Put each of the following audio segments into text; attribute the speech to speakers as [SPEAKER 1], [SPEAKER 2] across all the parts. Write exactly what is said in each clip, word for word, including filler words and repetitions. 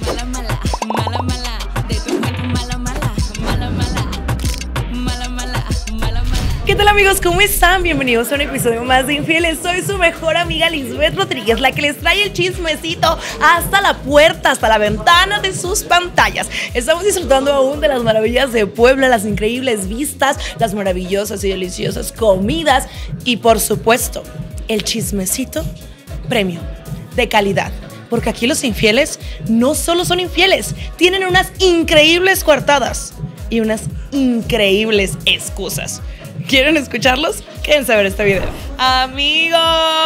[SPEAKER 1] mala, mala, mala, mala, de tu cuerpo mala, mala, mala, mala, mala, mala, mala, mala.
[SPEAKER 2] ¿Qué tal, amigos? ¿Cómo están? Bienvenidos a un episodio más de Infieles. Soy su mejor amiga Lisbeth Rodríguez, la que les trae el chismecito hasta la puerta, hasta la ventana de sus pantallas. Estamos disfrutando aún de las maravillas de Puebla, las increíbles vistas, las maravillosas y deliciosas comidas y, por supuesto, el chismecito premium de calidad. Porque aquí los infieles no solo son infieles, tienen unas increíbles coartadas y unas increíbles excusas. ¿Quieren escucharlos? Quédense a ver este video. Amigos,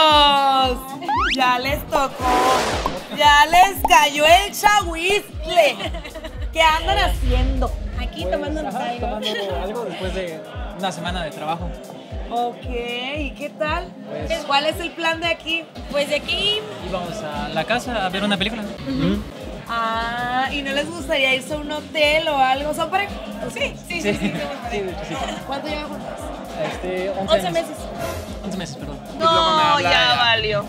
[SPEAKER 2] ya les tocó, ya les cayó el chahuizle. ¿Qué andan haciendo?
[SPEAKER 3] Aquí
[SPEAKER 4] Pues,
[SPEAKER 3] tomándonos
[SPEAKER 4] ajá,
[SPEAKER 3] algo.
[SPEAKER 4] tomando algo después de una semana de trabajo.
[SPEAKER 2] Ok, ¿y qué tal?
[SPEAKER 4] Pues-
[SPEAKER 2] ¿Cuál es el plan de aquí?
[SPEAKER 3] Pues de aquí,
[SPEAKER 4] Íbamos a la casa a ver una película.
[SPEAKER 2] Ah, ¿y no les gustaría irse a un hotel o algo? ¿Son pareja?
[SPEAKER 3] sí, sí, sí,
[SPEAKER 4] Sí,
[SPEAKER 3] sí,
[SPEAKER 4] sí,
[SPEAKER 3] somos pareja.
[SPEAKER 4] de hecho sí.
[SPEAKER 2] ¿Cuánto llevan juntos?
[SPEAKER 4] Este, once,
[SPEAKER 3] once meses.
[SPEAKER 4] once meses, perdón.
[SPEAKER 2] No, ya valió.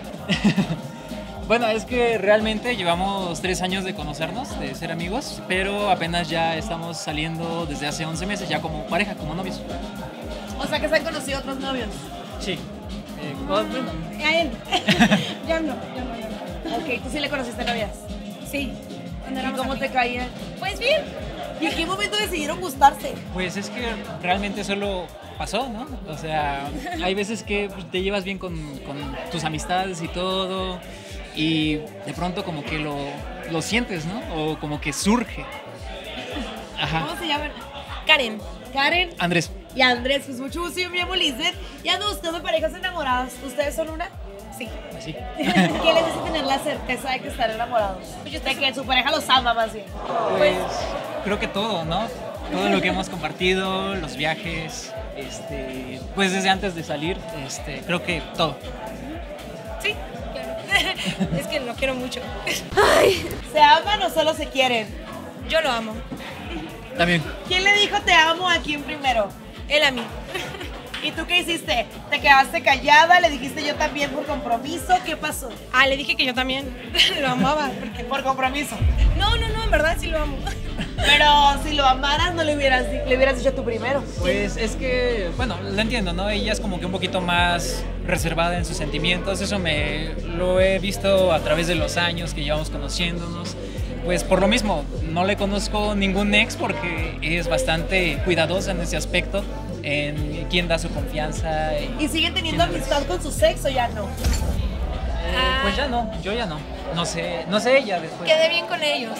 [SPEAKER 4] Bueno, es que realmente llevamos tres años de conocernos, de ser amigos, pero apenas ya estamos saliendo desde hace once meses, ya como pareja, como novios.
[SPEAKER 2] O sea que se han conocido otros novios.
[SPEAKER 4] Sí. Eh, oh, bueno,
[SPEAKER 3] A él. Yo no, yo no, yo no.
[SPEAKER 2] Ok, ¿tú sí le conociste novias?
[SPEAKER 3] Sí. Cuando
[SPEAKER 2] ¿Y
[SPEAKER 3] éramos
[SPEAKER 2] cómo te
[SPEAKER 3] amigos.
[SPEAKER 2] caían?
[SPEAKER 3] Pues bien.
[SPEAKER 2] ¿Y en qué momento decidieron gustarse?
[SPEAKER 4] pues es que realmente solo pasó, ¿no? O sea, hay veces que pues, te llevas bien con, con tus amistades y todo, y de pronto como que lo, lo sientes, ¿no? O como que surge. Ajá.
[SPEAKER 2] ¿Cómo se llaman?
[SPEAKER 3] Karen.
[SPEAKER 2] Karen
[SPEAKER 4] Andrés.
[SPEAKER 2] y Andrés. Pues mucho gusto, yo me llamo Lisbeth. Y ando buscando parejas enamoradas. ¿Ustedes son una?
[SPEAKER 3] Sí.
[SPEAKER 4] Así.
[SPEAKER 2] ¿Qué les hace tener la certeza de que están enamorados? De que su pareja los ama más bien.
[SPEAKER 4] Pues creo que todo, ¿no? Todo lo que hemos compartido, los viajes, este, pues desde antes de salir, este, creo que todo.
[SPEAKER 3] Sí, claro. Es que lo quiero mucho.
[SPEAKER 2] ¿Se aman o solo se quieren?
[SPEAKER 3] Yo lo amo.
[SPEAKER 4] También.
[SPEAKER 2] ¿Quién le dijo te amo a quién primero?
[SPEAKER 3] Él a mí.
[SPEAKER 2] ¿Y tú qué hiciste? ¿Te quedaste callada? ¿Le dijiste yo también por compromiso? ¿Qué pasó?
[SPEAKER 3] Ah, le dije que yo también lo amaba. Porque...
[SPEAKER 2] Por compromiso.
[SPEAKER 3] No, no, no, en verdad sí lo amo.
[SPEAKER 2] Pero si lo amaras, no le hubieras, di- le hubieras dicho tú primero.
[SPEAKER 4] Pues es que, bueno, lo entiendo, ¿no? Ella es como que un poquito más reservada en sus sentimientos, eso me lo he visto a través de los años que llevamos conociéndonos. Pues por lo mismo, no le conozco ningún ex porque es bastante cuidadosa en ese aspecto, en quién da su confianza.
[SPEAKER 2] ¿Y siguen teniendo
[SPEAKER 4] quién es.
[SPEAKER 2] amistad con su sexo? Ya no.
[SPEAKER 4] Eh, pues ya no, yo ya no. No sé, no sé ella después.
[SPEAKER 3] Quedé bien con ellos.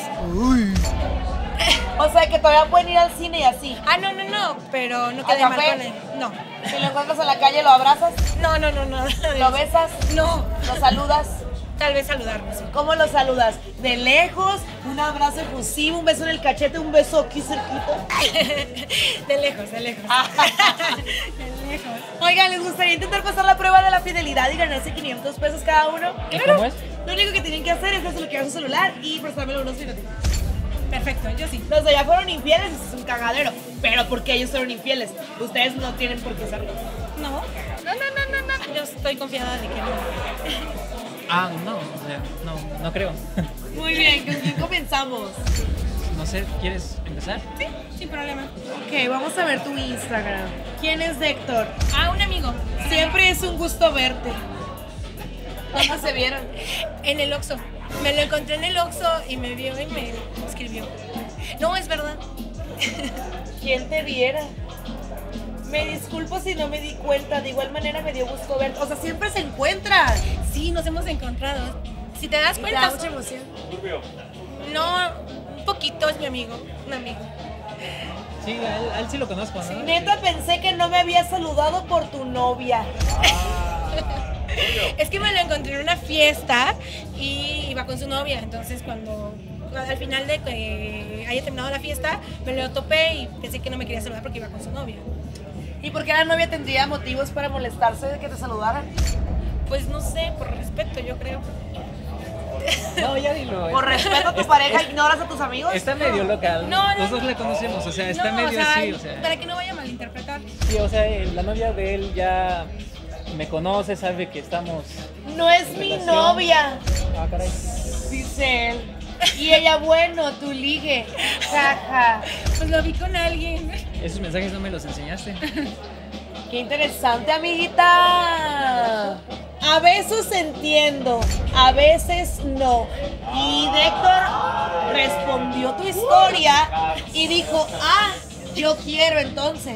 [SPEAKER 2] O sea que todavía pueden ir al cine y así.
[SPEAKER 3] Ah, no, no, no, pero no
[SPEAKER 2] ¿Al
[SPEAKER 3] quedé mal
[SPEAKER 2] café?
[SPEAKER 3] con él. No.
[SPEAKER 2] Si lo encuentras en la calle, ¿lo abrazas?
[SPEAKER 3] No, no, no, no.
[SPEAKER 2] ¿Lo besas?
[SPEAKER 3] No.
[SPEAKER 2] ¿Lo saludas?
[SPEAKER 3] Tal vez saludarnos. Sí.
[SPEAKER 2] ¿Cómo lo saludas? ¿De lejos? ¿Un abrazo efusivo? ¿Un beso en el cachete? ¿Un beso aquí cerquita?
[SPEAKER 3] De lejos, de lejos.
[SPEAKER 2] Ah.
[SPEAKER 3] De lejos.
[SPEAKER 2] Oigan, ¿les gustaría intentar pasar la prueba de la fidelidad y ganarse quinientos pesos cada uno?
[SPEAKER 4] ¿Y cómo es?
[SPEAKER 2] Lo único que tienen que hacer es desbloquear su celular y prestármelo unos minutos.
[SPEAKER 3] Perfecto, yo sí.
[SPEAKER 2] Los de allá fueron infieles, es un cagadero. Pero porque ellos fueron infieles, ustedes no tienen por qué serlo.
[SPEAKER 3] No, no, no, no, no, no. Yo estoy confiada de que no.
[SPEAKER 4] Ah, no, o sea, no, no creo.
[SPEAKER 2] Muy bien, ¿con quién comenzamos?
[SPEAKER 4] No sé, ¿quieres empezar?
[SPEAKER 3] Sí, sin problema.
[SPEAKER 2] Ok, vamos a ver tu Instagram. ¿Quién es Héctor?
[SPEAKER 3] Ah, un amigo.
[SPEAKER 2] Siempre es un gusto verte. ¿Cómo se vieron?
[SPEAKER 3] En el Oxxo. Me lo encontré en el Oxxo y me vio y me escribió. No, es verdad.
[SPEAKER 2] ¿Quién te viera? Me disculpo si no me di cuenta, de igual manera me dio gusto verte. O sea, siempre se encuentran.
[SPEAKER 3] Sí, nos hemos encontrado. Si te das
[SPEAKER 2] Y te
[SPEAKER 3] cuenta.
[SPEAKER 2] da mucha emoción.
[SPEAKER 3] No, un poquito es mi amigo, un amigo.
[SPEAKER 4] Sí, a él, a él sí lo conozco, ¿no?
[SPEAKER 2] Neta, pensé que no me habías saludado por tu novia.
[SPEAKER 3] Es que me lo encontré en una fiesta y iba con su novia. Entonces, cuando al final de que haya terminado la fiesta, me lo topé y pensé que no me quería saludar porque iba con su novia.
[SPEAKER 2] ¿Y por qué la novia tendría motivos para molestarse de que te saludaran?
[SPEAKER 3] Pues no sé, por respeto, yo creo.
[SPEAKER 4] No, ya dilo.
[SPEAKER 2] Por
[SPEAKER 4] está-
[SPEAKER 2] respeto a tu
[SPEAKER 4] está-
[SPEAKER 2] pareja,
[SPEAKER 4] es-
[SPEAKER 2] ¿ignoras a tus amigos?
[SPEAKER 4] Está medio local.
[SPEAKER 3] No, no,
[SPEAKER 4] Los dos
[SPEAKER 3] no.
[SPEAKER 4] la conocemos, o sea, está
[SPEAKER 3] No,
[SPEAKER 4] medio
[SPEAKER 3] o sea,
[SPEAKER 4] así, o sea.
[SPEAKER 3] para que no vaya a malinterpretar.
[SPEAKER 4] Sí, o sea, eh, la novia de él ya me conoce, sabe que estamos.
[SPEAKER 2] No es mi
[SPEAKER 4] Relación.
[SPEAKER 2] novia,
[SPEAKER 4] Ah, caray.
[SPEAKER 2] dice él. Y ella, bueno, tu ligue. Jaja.
[SPEAKER 3] Pues lo vi con alguien.
[SPEAKER 4] Esos mensajes no me los enseñaste.
[SPEAKER 2] Qué interesante, amiguita. A veces entiendo, a veces no. Y Héctor respondió tu historia y dijo, ah, yo quiero entonces.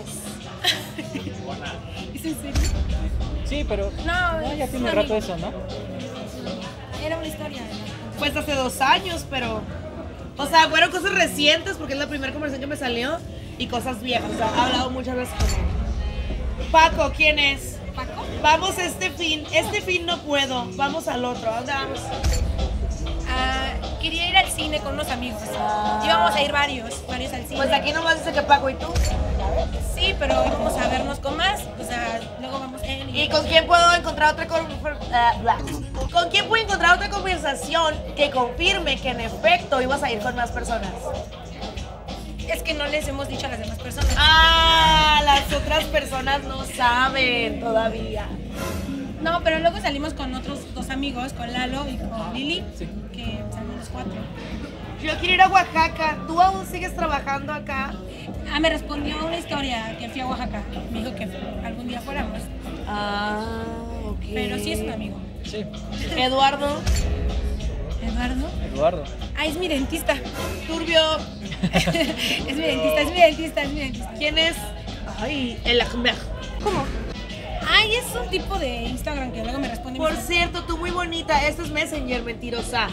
[SPEAKER 3] ¿Es en serio?
[SPEAKER 4] Sí, pero
[SPEAKER 3] No,
[SPEAKER 4] no, ya
[SPEAKER 3] es
[SPEAKER 4] tiene
[SPEAKER 3] un
[SPEAKER 4] rato
[SPEAKER 3] amigo.
[SPEAKER 4] eso, ¿no?
[SPEAKER 3] Era una historia.
[SPEAKER 2] Pues hace dos años, pero... O sea, fueron cosas recientes porque es la primera conversación que me salió y cosas viejas. O sea, he hablado muchas veces con él. Paco, ¿quién es?
[SPEAKER 3] ¿Paco?
[SPEAKER 2] Vamos este fin. Este fin no puedo. Vamos al otro. ¿A dónde vamos?
[SPEAKER 3] Ah, quería ir al cine con unos amigos.
[SPEAKER 2] Ah.
[SPEAKER 3] Íbamos a ir varios, varios al cine.
[SPEAKER 2] Pues aquí nomás dice que Paco y tú.
[SPEAKER 3] Sí, pero vamos a vernos con más. O sea, luego vamos él y...
[SPEAKER 2] ¿Y con quién puedo encontrar otra con, uh, bla. ¿Con quién puedo encontrar otra conversación que confirme que en efecto ibas a ir con más personas?
[SPEAKER 3] Es que no les hemos dicho a las demás personas.
[SPEAKER 2] Ah, las otras personas no saben todavía.
[SPEAKER 3] No, pero luego salimos con otros dos amigos, con Lalo y con Lili,
[SPEAKER 4] Sí.
[SPEAKER 3] que salimos los cuatro.
[SPEAKER 2] Yo quiero ir a Oaxaca. ¿Tú aún sigues trabajando acá?
[SPEAKER 3] Ah, me respondió una historia que fui a Oaxaca. Me dijo que algún día fuéramos.
[SPEAKER 2] Ah, ok.
[SPEAKER 3] Pero sí es un amigo.
[SPEAKER 4] Sí,
[SPEAKER 2] Eduardo,
[SPEAKER 3] ¿Eduardo?
[SPEAKER 4] Eduardo.
[SPEAKER 3] Ah, es mi dentista.
[SPEAKER 2] Turbio.
[SPEAKER 3] es mi dentista, es mi dentista, es mi dentista.
[SPEAKER 2] ¿Quién es? Ay, el Ahmed.
[SPEAKER 3] ¿Cómo? Ay, es un tipo de Instagram que luego me responde.
[SPEAKER 2] Por
[SPEAKER 3] mis-
[SPEAKER 2] cierto, tú muy bonita. Esto es Messenger, mentirosa.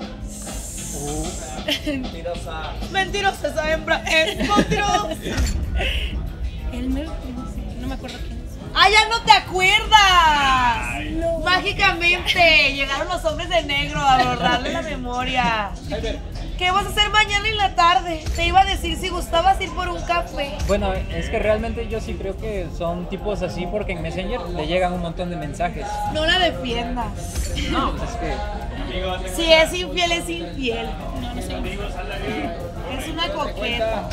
[SPEAKER 2] Mentirosa esa hembra. Es mentirosa.
[SPEAKER 3] Elmer, no sé, no me acuerdo quién es.
[SPEAKER 2] ¡Ah, ya no te acuerdas! Mágicamente llegaron los hombres de negro a borrarle la memoria. ¿Qué vas a hacer mañana en la tarde? Te iba a decir si gustabas ir por un café.
[SPEAKER 4] Bueno, es que realmente yo sí creo que son tipos así porque en Messenger le llegan un montón de mensajes.
[SPEAKER 2] No la defiendas.
[SPEAKER 4] No, pues es que
[SPEAKER 2] Si es infiel, es infiel. Es una coqueta.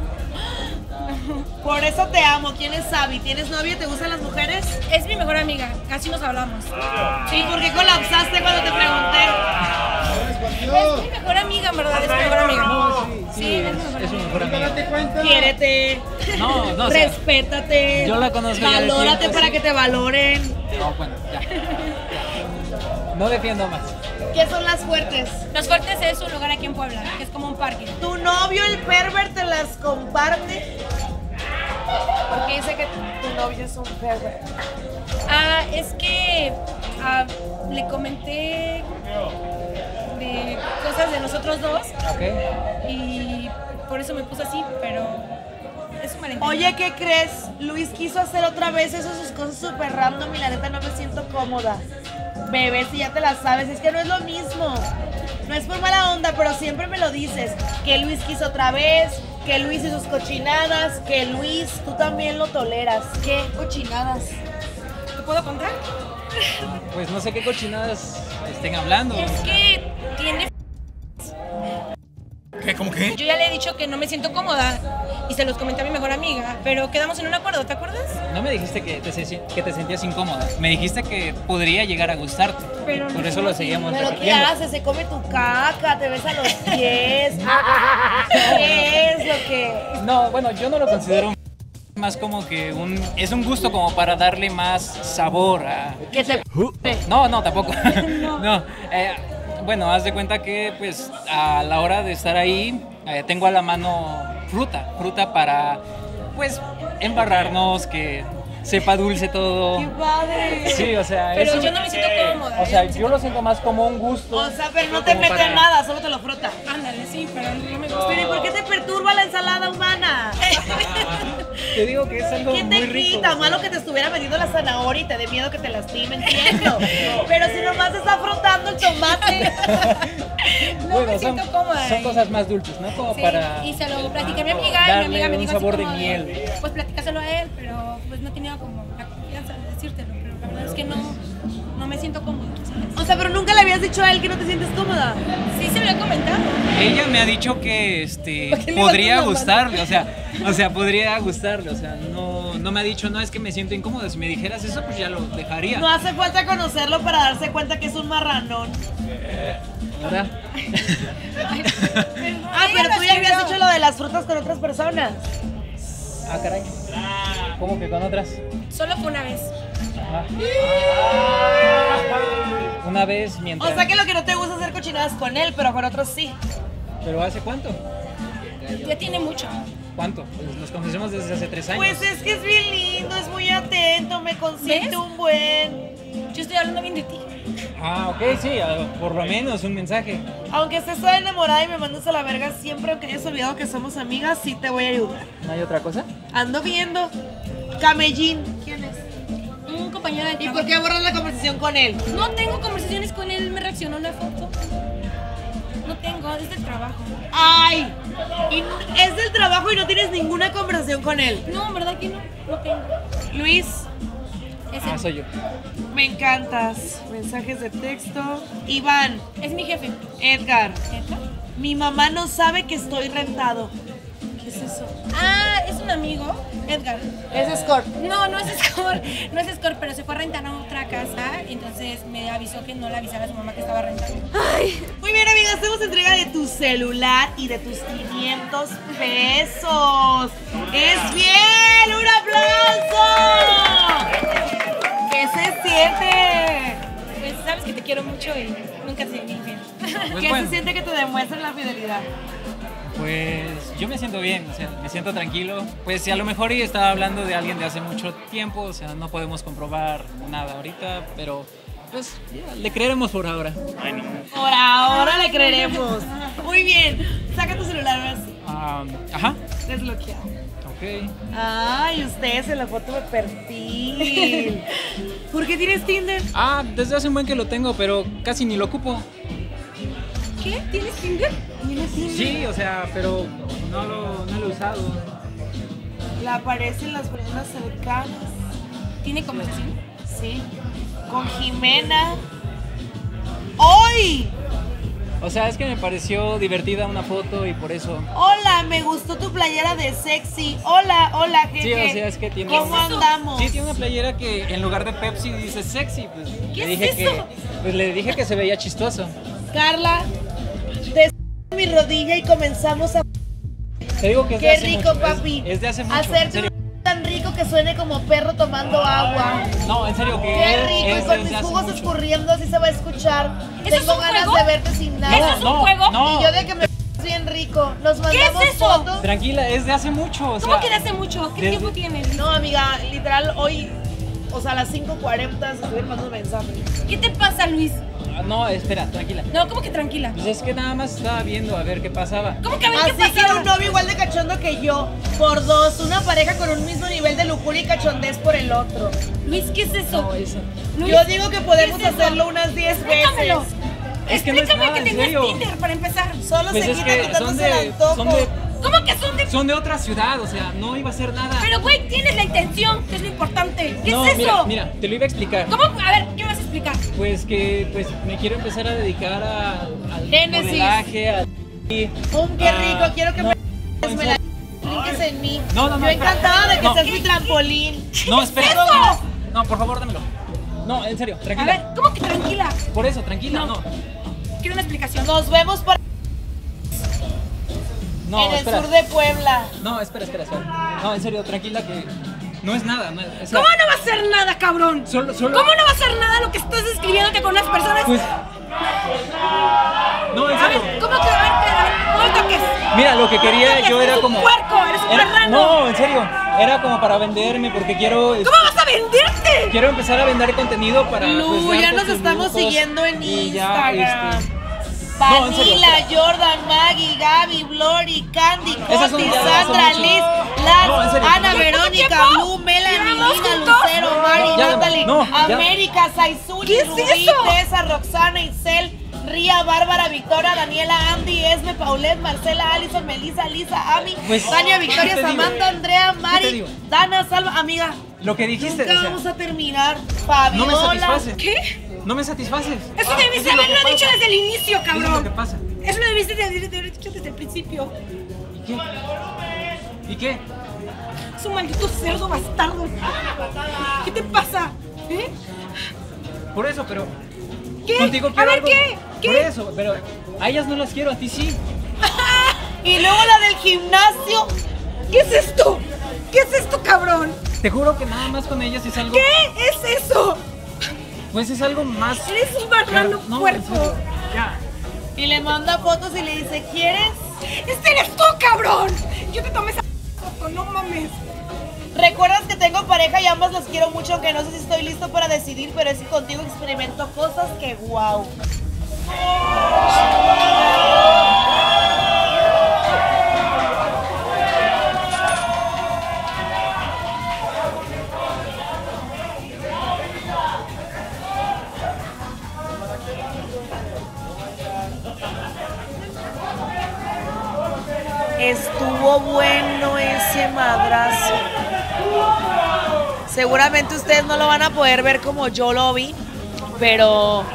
[SPEAKER 2] Por eso te amo. ¿Quién es Sabi? ¿Tienes novia? ¿Te gustan las mujeres?
[SPEAKER 3] Es mi mejor amiga, casi nos hablamos.
[SPEAKER 2] Sí, ¿por qué colapsaste cuando te pregunté?
[SPEAKER 3] Es mi mejor amiga, en verdad, es mi mejor amiga.
[SPEAKER 4] sí,
[SPEAKER 3] Sí,
[SPEAKER 4] es,
[SPEAKER 3] es mi mejor
[SPEAKER 4] es un
[SPEAKER 3] amiga.
[SPEAKER 4] mejor amigo.
[SPEAKER 2] Quiérete.
[SPEAKER 4] No, no, o sea,
[SPEAKER 2] Respétate.
[SPEAKER 4] yo la conozco ya de
[SPEAKER 2] Valórate
[SPEAKER 4] tiempo,
[SPEAKER 2] para
[SPEAKER 4] sí.
[SPEAKER 2] que te valoren.
[SPEAKER 4] No, bueno, ya. No defiendo más.
[SPEAKER 2] ¿Qué son las fuertes?
[SPEAKER 3] Los Fuertes es un lugar aquí en Puebla, que es como un parque.
[SPEAKER 2] ¿Tu novio, el pervert, te las comparte? Porque dice que tu novio es un pervert.
[SPEAKER 3] Ah, es que ah, le comenté de cosas de nosotros dos
[SPEAKER 4] Ok.
[SPEAKER 3] y por eso me puso así, pero es un malentendido.
[SPEAKER 2] Oye, ¿qué crees? Luis quiso hacer otra vez eso, sus cosas súper random y la neta no me siento cómoda. Bebé, si ya te la sabes, es que no es lo mismo. No es por mala onda, pero siempre me lo dices. Que Luis quiso otra vez, que Luis y sus cochinadas, que Luis, tú también lo toleras. ¿Qué cochinadas?
[SPEAKER 3] ¿Te puedo contar?
[SPEAKER 4] Pues no sé qué cochinadas estén hablando.
[SPEAKER 3] Es que tiene...
[SPEAKER 5] ¿Qué? ¿Cómo qué?
[SPEAKER 3] Yo ya le he dicho que no me siento cómoda y se los comenté a mi mejor amiga, pero quedamos en un acuerdo, ¿te acuerdas?
[SPEAKER 4] No me dijiste que te, se- que te sentías incómoda. Me dijiste que podría llegar a gustarte.
[SPEAKER 3] Pero
[SPEAKER 4] Por
[SPEAKER 3] no
[SPEAKER 4] eso
[SPEAKER 3] fue
[SPEAKER 4] lo
[SPEAKER 3] así.
[SPEAKER 4] seguíamos
[SPEAKER 2] ¿Pero qué
[SPEAKER 4] repitiendo.
[SPEAKER 2] hace? Se come tu caca, te besa los pies. ¿Qué es lo que...?
[SPEAKER 4] No, bueno, yo no lo considero más como que un... Es un gusto como para darle más sabor a...
[SPEAKER 2] Que te...
[SPEAKER 4] No, no, tampoco. No. eh, bueno, haz de cuenta que pues a la hora de estar ahí eh, tengo a la mano fruta, fruta para pues embarrarnos, que sepa dulce todo.
[SPEAKER 2] ¡Qué padre!
[SPEAKER 4] Sí, o sea,
[SPEAKER 3] Pero
[SPEAKER 4] eso-
[SPEAKER 3] yo no me siento cómoda.
[SPEAKER 4] o sea,
[SPEAKER 3] no me
[SPEAKER 4] yo
[SPEAKER 3] siento-
[SPEAKER 4] lo siento más como un gusto.
[SPEAKER 2] O sea, pero no te
[SPEAKER 4] como
[SPEAKER 2] mete
[SPEAKER 4] para-
[SPEAKER 2] nada, solo te lo frota.
[SPEAKER 3] Ándale, sí, pero no me gusta.
[SPEAKER 2] Pero ¿y por qué te perturba la ensalada humana?
[SPEAKER 4] Te digo que es algo
[SPEAKER 2] ¿Qué
[SPEAKER 4] muy
[SPEAKER 2] te
[SPEAKER 4] rico.
[SPEAKER 2] quita? Malo que te estuviera metiendo la zanahoria y te dé miedo que te lastime, entiendo. Pero si nomás te está frotando el tomate.
[SPEAKER 3] No me
[SPEAKER 4] son,
[SPEAKER 3] siento cómoda
[SPEAKER 4] son
[SPEAKER 3] ahí.
[SPEAKER 4] cosas más dulces, ¿no? Como
[SPEAKER 3] Sí,
[SPEAKER 4] para
[SPEAKER 3] y se lo platiqué a mi amiga y mi
[SPEAKER 4] darle
[SPEAKER 3] amiga me
[SPEAKER 4] un
[SPEAKER 3] dijo
[SPEAKER 4] sabor
[SPEAKER 3] así
[SPEAKER 4] de
[SPEAKER 3] como
[SPEAKER 4] miel.
[SPEAKER 3] pues platícaselo a él, pero pues no tenía como la confianza de decírtelo, pero la verdad es que no, no me siento cómoda, ¿sabes?
[SPEAKER 2] O sea, pero nunca le habías dicho a él que no te sientes cómoda.
[SPEAKER 3] Sí se lo he comentado.
[SPEAKER 4] Ella me ha dicho que este
[SPEAKER 3] ¿Por qué le
[SPEAKER 4] podría
[SPEAKER 3] levantas la mano?
[SPEAKER 4] gustarle, o sea, o sea, podría gustarle, o sea, no, no me ha dicho, no, es que me siento incómoda. Si me dijeras eso, pues ya lo dejaría.
[SPEAKER 2] No hace falta conocerlo para darse cuenta que es un marranón.
[SPEAKER 4] ¿verdad?
[SPEAKER 2] Ah, pero tú ya habías hecho lo de las frutas con otras personas.
[SPEAKER 4] Ah, caray. ¿Cómo que con otras?
[SPEAKER 3] Solo fue una vez.
[SPEAKER 4] Ajá. Una vez mientras...
[SPEAKER 2] O sea que lo que no te gusta es hacer cochinadas con él, pero con otros sí.
[SPEAKER 4] ¿Pero hace cuánto?
[SPEAKER 3] Ya tiene mucho.
[SPEAKER 4] ¿Cuánto? Pues nos conocemos desde hace tres años.
[SPEAKER 2] Pues es que es bien lindo, es muy atento, me consiente
[SPEAKER 3] ¿Ves?
[SPEAKER 2] un buen.
[SPEAKER 3] Yo estoy hablando bien de ti.
[SPEAKER 4] Ah, ok, sí, ah, por lo menos un mensaje.
[SPEAKER 2] Aunque estés toda enamorada y me mandes a la verga siempre, aunque hayas olvidado que somos amigas, sí te voy a ayudar.
[SPEAKER 4] ¿No hay otra cosa?
[SPEAKER 2] Ando viendo. Camellín. ¿Quién es?
[SPEAKER 3] Un compañero de
[SPEAKER 2] ¿Y
[SPEAKER 3] trabajo.
[SPEAKER 2] por qué borras la conversación con él?
[SPEAKER 3] No tengo conversaciones con él, me reaccionó una foto. No tengo, es del trabajo.
[SPEAKER 2] ¡Ay! Y es del trabajo y no tienes ninguna conversación con él.
[SPEAKER 3] No, en verdad que no, no tengo.
[SPEAKER 2] Luis,
[SPEAKER 3] Es,
[SPEAKER 4] Ah,
[SPEAKER 3] el-
[SPEAKER 4] soy yo.
[SPEAKER 2] me encantas. Mensajes de texto. Iván,
[SPEAKER 3] es mi jefe.
[SPEAKER 2] Edgar,
[SPEAKER 3] ¿Neta?
[SPEAKER 2] mi mamá no sabe que estoy rentado. ¿Qué es eso?
[SPEAKER 3] Ah, es un amigo, Edgar.
[SPEAKER 2] Es Score.
[SPEAKER 3] No, no es Score, no es Score, pero se fue a rentar a otra casa, entonces me avisó que no le avisara a su mamá que estaba rentando.
[SPEAKER 2] Muy bien, amigas, hacemos entrega de tu celular y de tus quinientos pesos. ¡Es bien! ¡Un aplauso! ¿Qué se siente?
[SPEAKER 3] Pues sabes que te quiero mucho y nunca te di infiel.
[SPEAKER 4] Pues
[SPEAKER 2] ¿Qué
[SPEAKER 4] bueno.
[SPEAKER 2] se siente que te demuestren la fidelidad?
[SPEAKER 4] Pues yo me siento bien, o sea, me siento tranquilo. Pues si a lo mejor y estaba hablando de alguien de hace mucho tiempo, o sea, no podemos comprobar nada ahorita, pero pues ya, le creeremos por ahora.
[SPEAKER 2] Por ahora le creeremos. Muy bien, saca tu celular ahora sí.
[SPEAKER 4] Ah, ajá,
[SPEAKER 2] Desbloqueado.
[SPEAKER 4] ok.
[SPEAKER 2] Ay, ustedes en la foto de perfil. ¿Por qué tienes Tinder?
[SPEAKER 4] Ah, desde hace un buen que lo tengo, pero casi ni lo ocupo.
[SPEAKER 3] ¿Qué? ¿Tienes Tinder?
[SPEAKER 4] Sí, o sea, pero no lo, no lo he usado.
[SPEAKER 2] Le aparecen las personas cercanas.
[SPEAKER 3] ¿Tiene conversación?
[SPEAKER 2] Sí. Con Jimena. ¡Hoy!
[SPEAKER 4] O sea, es que me pareció divertida una foto y por eso.
[SPEAKER 2] Hola, me gustó tu playera de sexy. Hola, hola, jeje.
[SPEAKER 4] Sí, o sea, es que tiene.
[SPEAKER 2] ¿Cómo andamos?
[SPEAKER 4] Sí, tiene una playera que en lugar de Pepsi dice sexy. Pues
[SPEAKER 3] ¿Qué
[SPEAKER 4] le
[SPEAKER 3] es
[SPEAKER 4] dije
[SPEAKER 3] eso?
[SPEAKER 4] que pues le dije que se veía chistoso.
[SPEAKER 2] Carla, te mi rodilla y comenzamos a...
[SPEAKER 4] Te digo que es de
[SPEAKER 2] ¡Qué
[SPEAKER 4] hace
[SPEAKER 2] rico,
[SPEAKER 4] mucho,
[SPEAKER 2] papi!
[SPEAKER 4] Es, es de hace mucho. en
[SPEAKER 2] Hacerte
[SPEAKER 4] serio.
[SPEAKER 2] un tan rico que suene como perro tomando agua.
[SPEAKER 4] No, en serio que
[SPEAKER 2] ¡Qué
[SPEAKER 4] es,
[SPEAKER 2] rico!
[SPEAKER 4] es
[SPEAKER 2] Y con
[SPEAKER 4] desde
[SPEAKER 2] mis
[SPEAKER 4] hace
[SPEAKER 2] jugos
[SPEAKER 4] mucho.
[SPEAKER 2] escurriendo así se va a escuchar.
[SPEAKER 3] ¿Eso
[SPEAKER 2] Tengo
[SPEAKER 3] es un
[SPEAKER 2] ganas
[SPEAKER 3] juego?
[SPEAKER 2] de verte sin nada.
[SPEAKER 3] ¿Eso es un
[SPEAKER 4] no,
[SPEAKER 3] juego?
[SPEAKER 4] No,
[SPEAKER 2] Y yo de que me bien rico. Nos mandamos
[SPEAKER 3] es eso?
[SPEAKER 2] fotos.
[SPEAKER 4] tranquila, es de hace mucho. O sea,
[SPEAKER 3] ¿Cómo que de hace mucho? ¿Qué
[SPEAKER 4] desde-
[SPEAKER 3] tiempo tienes?
[SPEAKER 2] No, amiga, literal, hoy, o sea, a las cinco cuarenta se estuvieron mandando mensajes.
[SPEAKER 3] ¿Qué te pasa, Luis?
[SPEAKER 4] Ah, No, espera, tranquila.
[SPEAKER 3] No, ¿cómo que tranquila?
[SPEAKER 4] Pues es que nada más estaba viendo a ver qué pasaba.
[SPEAKER 3] ¿Cómo que a ver qué
[SPEAKER 2] Así que
[SPEAKER 3] pasaba?
[SPEAKER 2] un novio igual de cachondo que yo, por dos, una pareja con un mismo nivel de lujuria y cachondez por el otro.
[SPEAKER 3] Luis, ¿qué es eso?
[SPEAKER 4] No, eso.
[SPEAKER 3] Luis,
[SPEAKER 2] Yo digo que podemos
[SPEAKER 3] ¿qué es eso?
[SPEAKER 2] hacerlo unas diez
[SPEAKER 3] Explícamelo.
[SPEAKER 2] veces.
[SPEAKER 4] Es que no es
[SPEAKER 3] Explícame
[SPEAKER 4] nada,
[SPEAKER 3] que
[SPEAKER 4] en
[SPEAKER 3] tenías
[SPEAKER 4] serio.
[SPEAKER 3] Tinder para empezar.
[SPEAKER 2] Solo
[SPEAKER 4] Pues
[SPEAKER 2] se
[SPEAKER 4] es
[SPEAKER 2] quita
[SPEAKER 4] que son
[SPEAKER 2] quitándose el
[SPEAKER 4] de,
[SPEAKER 2] antojo.
[SPEAKER 4] son de
[SPEAKER 3] ¿Cómo que son de...?
[SPEAKER 4] son de otra ciudad, o sea, no iba a ser nada.
[SPEAKER 3] Pero, güey, tienes la intención, que es lo importante. ¿Qué
[SPEAKER 4] no,
[SPEAKER 3] es eso?
[SPEAKER 4] mira, mira, te lo iba a explicar.
[SPEAKER 3] ¿Cómo? A ver, ¿qué me vas a explicar?
[SPEAKER 4] Pues que pues me quiero empezar a dedicar a, al
[SPEAKER 2] Génesis.
[SPEAKER 4] modelaje, a...
[SPEAKER 2] ¡Um, qué
[SPEAKER 4] a-
[SPEAKER 2] rico! Quiero que
[SPEAKER 4] no,
[SPEAKER 2] me, me la brinques en mí.
[SPEAKER 4] No, no, no,
[SPEAKER 2] Yo
[SPEAKER 4] espera.
[SPEAKER 2] encantada de que
[SPEAKER 4] No.
[SPEAKER 2] seas mi trampolín.
[SPEAKER 4] No, espera.
[SPEAKER 3] ¿Qué es eso?
[SPEAKER 4] No, por favor, dámelo. No, en serio,
[SPEAKER 3] A
[SPEAKER 4] tranquila.
[SPEAKER 3] ver, ¿cómo que tranquila?
[SPEAKER 4] Por eso, tranquila,
[SPEAKER 3] No.
[SPEAKER 4] no.
[SPEAKER 3] Quiero una explicación.
[SPEAKER 2] Nos vemos para
[SPEAKER 4] No,
[SPEAKER 2] en el
[SPEAKER 4] espera.
[SPEAKER 2] sur de Puebla.
[SPEAKER 4] No, espera, espera, espera. No, en serio, tranquila que no es nada, no es, o sea,
[SPEAKER 3] ¿Cómo no va a ser nada, cabrón?
[SPEAKER 4] Solo, solo.
[SPEAKER 3] ¿Cómo no va a ser nada lo que estás escribiéndote con unas personas?
[SPEAKER 4] Pues. No, en
[SPEAKER 3] A ver,
[SPEAKER 4] serio.
[SPEAKER 3] ¿cómo que? A ver, a ver, no me toques.
[SPEAKER 4] Mira, lo que quería
[SPEAKER 3] Eres
[SPEAKER 4] yo era
[SPEAKER 3] un
[SPEAKER 4] como.
[SPEAKER 3] puerco, eres un
[SPEAKER 4] era-
[SPEAKER 3] marrano.
[SPEAKER 4] No, en serio. Era como para venderme porque quiero.
[SPEAKER 3] ¿Cómo vas a venderte?
[SPEAKER 4] Quiero empezar a vender contenido para.
[SPEAKER 2] Lu,
[SPEAKER 4] pues, dar
[SPEAKER 2] ya nos
[SPEAKER 4] pocos
[SPEAKER 2] estamos
[SPEAKER 4] minutos
[SPEAKER 2] siguiendo en
[SPEAKER 4] y ya,
[SPEAKER 2] Instagram.
[SPEAKER 4] este, No, en serio,
[SPEAKER 2] Vanilla,
[SPEAKER 4] espera.
[SPEAKER 2] Jordan, Maggie, Gaby, Glory, Candy,
[SPEAKER 4] Esas son
[SPEAKER 2] Coti,
[SPEAKER 4] ya-
[SPEAKER 2] Sandra,
[SPEAKER 4] son
[SPEAKER 2] Liz,
[SPEAKER 4] mucho.
[SPEAKER 2] Laz,
[SPEAKER 4] No, en serio.
[SPEAKER 2] Ana,
[SPEAKER 3] ¿Cuánto
[SPEAKER 2] Verónica,
[SPEAKER 3] tiempo?
[SPEAKER 2] Blue, Melanie,
[SPEAKER 3] ¿Llevamos
[SPEAKER 2] Lina,
[SPEAKER 3] juntos?
[SPEAKER 2] Lucero, Mari,
[SPEAKER 4] No, ya,
[SPEAKER 2] Natalie,
[SPEAKER 4] no, ya.
[SPEAKER 2] América, Saizuli,
[SPEAKER 3] ¿Qué es
[SPEAKER 2] Rubí,
[SPEAKER 3] eso?
[SPEAKER 2] Tessa, Roxana, Isel, Ría, Bárbara, Victoria, Daniela, Andy, Esme, Paulette, Marcela, Alison, Melissa, Lisa, Ami,
[SPEAKER 4] Pues,
[SPEAKER 2] Tania,
[SPEAKER 4] ¿qué
[SPEAKER 2] Victoria,
[SPEAKER 4] te digo?
[SPEAKER 2] Samantha, Andrea,
[SPEAKER 4] te
[SPEAKER 2] Mari,
[SPEAKER 4] digo?
[SPEAKER 2] Dana, Salva, amiga.
[SPEAKER 4] Lo que dijiste,
[SPEAKER 2] Nunca
[SPEAKER 4] o sea,
[SPEAKER 2] vamos a terminar.
[SPEAKER 4] no me
[SPEAKER 2] Fabiola.
[SPEAKER 4] satisfaces.
[SPEAKER 3] ¿Qué?
[SPEAKER 4] No me satisfaces.
[SPEAKER 3] Eso
[SPEAKER 4] Ah,
[SPEAKER 3] debiste
[SPEAKER 4] es lo que
[SPEAKER 3] haberlo dicho
[SPEAKER 4] pasa.
[SPEAKER 3] desde el inicio,
[SPEAKER 4] Eso es lo que
[SPEAKER 3] cabrón.
[SPEAKER 4] pasa.
[SPEAKER 3] Eso lo debiste de haber de haber dicho desde el principio.
[SPEAKER 4] ¿Y qué? ¿Y qué?
[SPEAKER 3] Es un maldito cerdo bastardo. ¿Qué te pasa? ¿Eh?
[SPEAKER 4] Por eso, pero.
[SPEAKER 3] ¿Qué?
[SPEAKER 4] Contigo
[SPEAKER 3] A
[SPEAKER 4] quiero
[SPEAKER 3] ver,
[SPEAKER 4] algo.
[SPEAKER 3] ¿qué? qué?
[SPEAKER 4] Por eso, pero a ellas no las quiero, a ti sí.
[SPEAKER 2] Y luego la del gimnasio.
[SPEAKER 3] ¿Qué es esto? ¿Qué es esto, cabrón?
[SPEAKER 4] Te juro que nada más con ellas es algo...
[SPEAKER 3] ¿Qué es eso?
[SPEAKER 4] Pues es algo más...
[SPEAKER 3] Eres un marrano
[SPEAKER 4] No,
[SPEAKER 3] puerco.
[SPEAKER 4] en serio, ya.
[SPEAKER 2] Y le manda fotos y le dice, ¿quieres?
[SPEAKER 3] ¡Este eres tú, cabrón! Yo te tomé esa foto, no mames.
[SPEAKER 2] ¿Recuerdas que tengo pareja y ambas las quiero mucho, aunque no sé si estoy listo para decidir, pero es que contigo experimento cosas que wow. Estuvo bueno ese madrazo. Seguramente ustedes no lo van a poder ver como yo lo vi, pero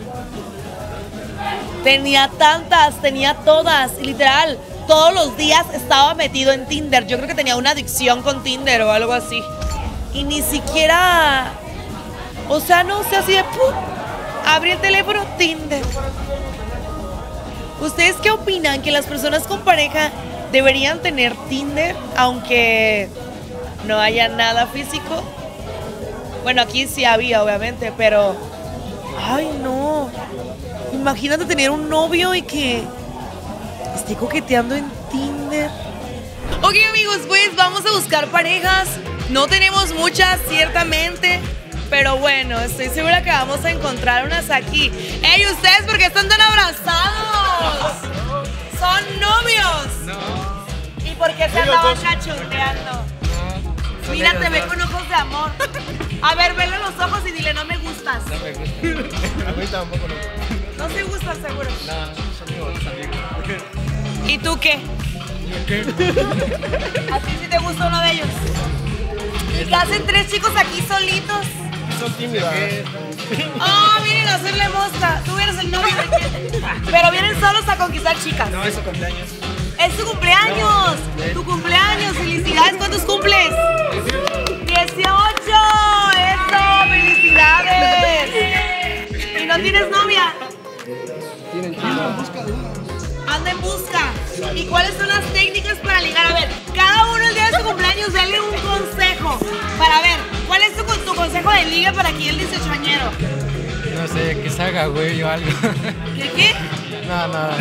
[SPEAKER 2] tenía tantas, tenía todas, y literal, todos los días estaba metido en Tinder. Yo creo que tenía una adicción con Tinder o algo así. Y ni siquiera, o sea, no sé, así de ¡pum! Abrí el teléfono, Tinder. ¿Ustedes qué opinan? ¿Que las personas con pareja deberían tener Tinder aunque no haya nada físico? Bueno, aquí sí había, obviamente, pero... ¡Ay, no! Imagínate tener un novio y que esté coqueteando en Tinder. Ok, amigos, pues vamos a buscar parejas. No tenemos muchas, ciertamente, pero bueno, estoy segura que vamos a encontrar unas aquí. ¡Ey, ustedes por qué están tan abrazados! ¡Son novios!
[SPEAKER 4] No.
[SPEAKER 2] ¿Y por qué se andaban cachondeando?
[SPEAKER 4] No.
[SPEAKER 2] Mira, te ve con ojos de amor. A ver, vele los ojos y dile, no me gustas.
[SPEAKER 4] No me gusta.
[SPEAKER 5] A mí tampoco no.
[SPEAKER 2] No se gustan, seguro.
[SPEAKER 5] No, son amigos, amigos.
[SPEAKER 2] ¿Y tú qué?
[SPEAKER 4] ¿Qué?
[SPEAKER 2] ¿A ti sí te gusta uno de ellos? ¿Y qué hacen tres chicos aquí solitos?
[SPEAKER 5] Son tímidas.
[SPEAKER 2] Ah, vienen a hacerle mosca. Tú eres el novio de quién. Pero vienen solos a conquistar chicas.
[SPEAKER 5] No, es su cumpleaños.
[SPEAKER 2] ¡Es tu cumpleaños! ¡Tu cumpleaños! ¡Felicidades! ¿Cuántos cumples? ¡dieciocho! ¡Eso! ¡Felicidades! ¿Y no tienes novia?
[SPEAKER 5] Tienen chido. Busca de uno.
[SPEAKER 2] Anda en busca. ¿Y cuáles son las técnicas para ligar? A ver, cada uno el día de su cumpleaños dale un consejo. Para ver, ¿cuál es tu, tu consejo de liga para aquí el dieciochoañero?
[SPEAKER 4] No sé, que se haga güey o algo.
[SPEAKER 2] ¿Qué qué?
[SPEAKER 5] No, nada.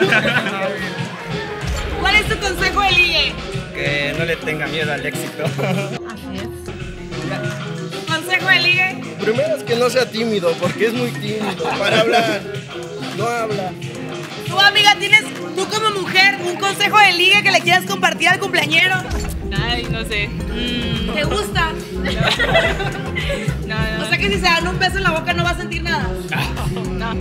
[SPEAKER 2] ¿Cuál es tu consejo de ligue?
[SPEAKER 5] Que no le tenga miedo al éxito.
[SPEAKER 2] ¿Consejo de ligue?
[SPEAKER 5] Primero es que no sea tímido, porque es muy tímido. Para hablar, no habla.
[SPEAKER 2] Tú, amiga, tienes, tú como mujer, un consejo de ligue que le quieras compartir al cumpleañero.
[SPEAKER 1] Ay, no sé. Mm,
[SPEAKER 2] ¿Te gusta?
[SPEAKER 1] no, no.
[SPEAKER 2] O sea que si se dan un beso en la boca no va a sentir nada.
[SPEAKER 1] no.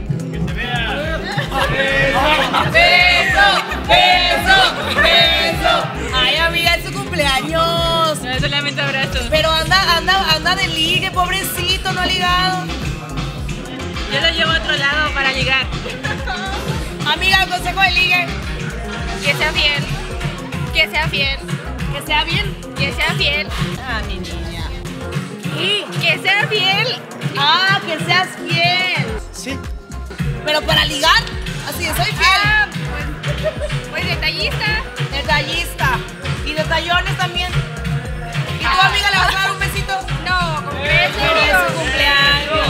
[SPEAKER 2] ¡Beso! ¡Beso! ¡Beso! Ay, amiga, es su cumpleaños.
[SPEAKER 1] No, solamente abrazos.
[SPEAKER 2] Pero anda, anda, anda de ligue, pobrecito, no ha ligado.
[SPEAKER 1] Yo lo llevo a otro lado para llegar.
[SPEAKER 2] Amiga, consejo de ligue.
[SPEAKER 1] Que sea fiel. Que sea fiel.
[SPEAKER 2] Que sea bien.
[SPEAKER 1] Que sea fiel.
[SPEAKER 2] Ah, mi niña.
[SPEAKER 1] Y que sea fiel.
[SPEAKER 2] Ah, que seas fiel.
[SPEAKER 5] Sí.
[SPEAKER 2] Pero para ligar, así de soy fiel.
[SPEAKER 1] Ah, pues, pues detallista.
[SPEAKER 2] Detallista. Y detallones también. ¿Y tu amiga le vas a dar un besito?
[SPEAKER 1] No, con
[SPEAKER 2] Pero es su cumpleaños.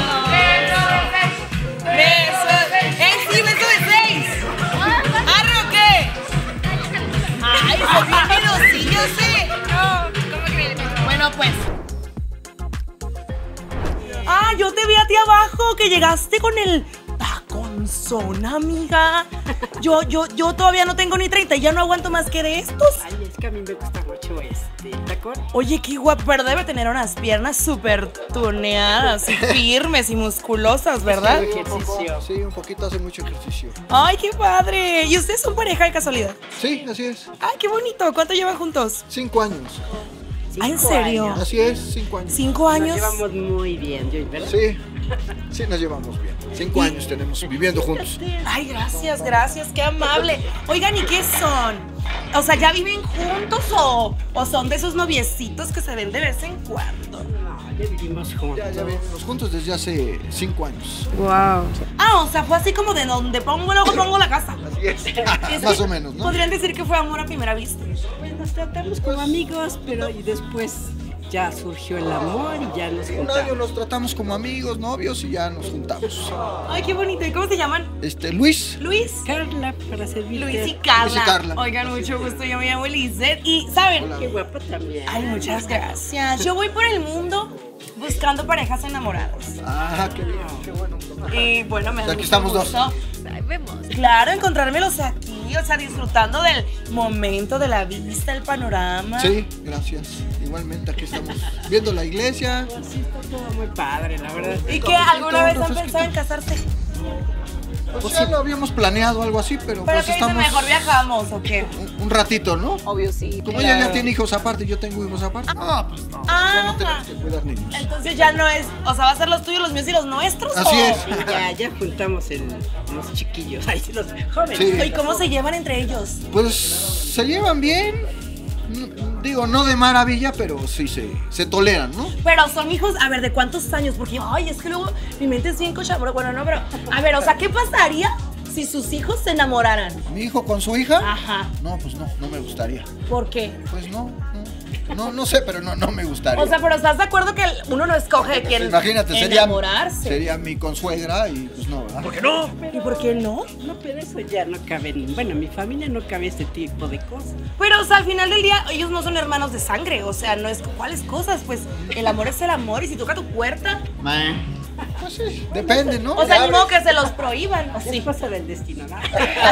[SPEAKER 2] Besos. ¡Eh, sí, beso de seis! ¿Arre o qué? ¡Ay, son bien melosillos, sí!
[SPEAKER 1] No, ¿cómo crees?
[SPEAKER 2] Bueno, pues. Ah, yo te vi a ti abajo, que llegaste con el taconzón, amiga. Yo, yo, yo todavía no tengo ni treinta y ya no aguanto más que de estos.
[SPEAKER 6] Ay, es que a mí me gusta mucho este tacón.
[SPEAKER 2] Oye, qué guapo, pero debe tener unas piernas súper tuneadas y firmes y musculosas, ¿verdad?
[SPEAKER 6] Hago ejercicio.
[SPEAKER 5] Sí, un poquito, hace mucho ejercicio.
[SPEAKER 2] Ay, qué padre. ¿Y ustedes son pareja de casualidad?
[SPEAKER 5] Sí, así es.
[SPEAKER 2] Ay, qué bonito. ¿Cuánto llevan juntos?
[SPEAKER 5] Cinco años.
[SPEAKER 2] Ah, ¿en
[SPEAKER 6] Cinco
[SPEAKER 2] serio?
[SPEAKER 6] años.
[SPEAKER 5] Así es, cinco años.
[SPEAKER 2] ¿Cinco
[SPEAKER 6] Nos
[SPEAKER 2] años?
[SPEAKER 6] llevamos muy bien, yo, ¿verdad?
[SPEAKER 5] Sí, sí nos llevamos bien. Cinco años tenemos viviendo juntos.
[SPEAKER 2] Ay, gracias, gracias, qué amable. Oigan, ¿y qué son? O sea, ¿ya viven juntos o, o son de esos noviecitos que se ven de vez en cuando?
[SPEAKER 6] No, Ya vivimos juntos.
[SPEAKER 7] Ya, ya vivimos juntos desde hace cinco años.
[SPEAKER 6] Wow.
[SPEAKER 2] Ah, o sea, fue así como de donde pongo, luego pongo la casa.
[SPEAKER 7] Así es.
[SPEAKER 2] Es
[SPEAKER 7] Más
[SPEAKER 2] que
[SPEAKER 7] o menos, ¿no?
[SPEAKER 2] Podrían decir que fue amor a primera vista.
[SPEAKER 6] Pues nos tratamos como amigos, pero y después ya surgió el amor y ya nos
[SPEAKER 7] Un año
[SPEAKER 6] juntamos.
[SPEAKER 7] nos tratamos como amigos, novios y ya nos juntamos.
[SPEAKER 2] Ay, qué bonito. ¿Y cómo se llaman?
[SPEAKER 7] Este, Luis.
[SPEAKER 2] Luis.
[SPEAKER 6] Carla, para servirte.
[SPEAKER 2] Luis y Carla.
[SPEAKER 7] Luis y Carla.
[SPEAKER 2] Oigan, mucho gusto. Yo me llamo Elizabeth. Y, ¿saben?
[SPEAKER 6] Qué guapa también.
[SPEAKER 2] Ay, muchas gracias. Yo voy por el mundo buscando parejas enamoradas.
[SPEAKER 7] Ah, qué bien, qué bueno.
[SPEAKER 2] Y bueno, me da
[SPEAKER 7] Aquí
[SPEAKER 2] mucho
[SPEAKER 7] estamos dos.
[SPEAKER 2] gusto. Claro, encontrármelos aquí, o sea, disfrutando del momento, de la vista, el panorama.
[SPEAKER 7] Sí, gracias. Igualmente, aquí estamos viendo la iglesia.
[SPEAKER 6] Pues sí, está todo muy padre, la verdad.
[SPEAKER 2] ¿Y que alguna vez han
[SPEAKER 7] refresquito.
[SPEAKER 2] pensado en casarse?
[SPEAKER 7] Pues ya lo habíamos planeado, algo así, pero,
[SPEAKER 2] ¿Pero
[SPEAKER 7] pues
[SPEAKER 2] qué dicen?
[SPEAKER 7] estamos
[SPEAKER 2] ¿Mejor viajamos o qué?
[SPEAKER 7] un, un ratito, ¿no?
[SPEAKER 2] Obvio sí.
[SPEAKER 7] Como ella ya tiene hijos aparte y yo tengo hijos aparte. No, pues no. Ya no tenemos que cuidar niños.
[SPEAKER 2] Entonces ya no es, o sea, va a ser los tuyos, los míos y los nuestros.
[SPEAKER 7] Así
[SPEAKER 2] ¿o?
[SPEAKER 7] es.
[SPEAKER 6] Y ya, ya juntamos el, los chiquillos, ay, los jóvenes.
[SPEAKER 7] Sí.
[SPEAKER 2] ¿Y cómo se llevan entre ellos?
[SPEAKER 7] Pues se llevan bien. Mm, Digo, no de maravilla, pero sí se, se toleran, ¿no?
[SPEAKER 2] Pero son hijos, a ver, ¿de cuántos años? Porque, ay, es que luego mi mente es bien cochambre. Bueno, no, pero, a ver, o sea, ¿qué pasaría si sus hijos se enamoraran?
[SPEAKER 7] ¿Mi hijo con su hija?
[SPEAKER 2] Ajá.
[SPEAKER 7] No, pues no, no me gustaría.
[SPEAKER 2] ¿Por qué?
[SPEAKER 7] Pues no, no. No, no sé, pero no, no me gustaría.
[SPEAKER 2] O sea, pero ¿estás de acuerdo que uno no escoge quién
[SPEAKER 7] Imagínate, sería,
[SPEAKER 2] enamorarse?
[SPEAKER 7] sería mi consuegra y pues no, ¿verdad? ¿Por qué no?
[SPEAKER 2] ¿Y por qué no?
[SPEAKER 6] No, pero eso ya no cabe en, bueno, en mi familia no cabe este tipo de cosas.
[SPEAKER 2] Pero, o sea, al final del día, ellos no son hermanos de sangre. O sea, no es cuáles cosas. Pues el amor es el amor y si toca tu puerta,
[SPEAKER 7] Pues sí, depende, ¿no?
[SPEAKER 2] o sea,
[SPEAKER 7] Le
[SPEAKER 2] ni modo
[SPEAKER 7] abres.
[SPEAKER 2] que se los prohíban. ¿O
[SPEAKER 6] Es
[SPEAKER 2] sí?
[SPEAKER 6] cosa del destino, ¿no?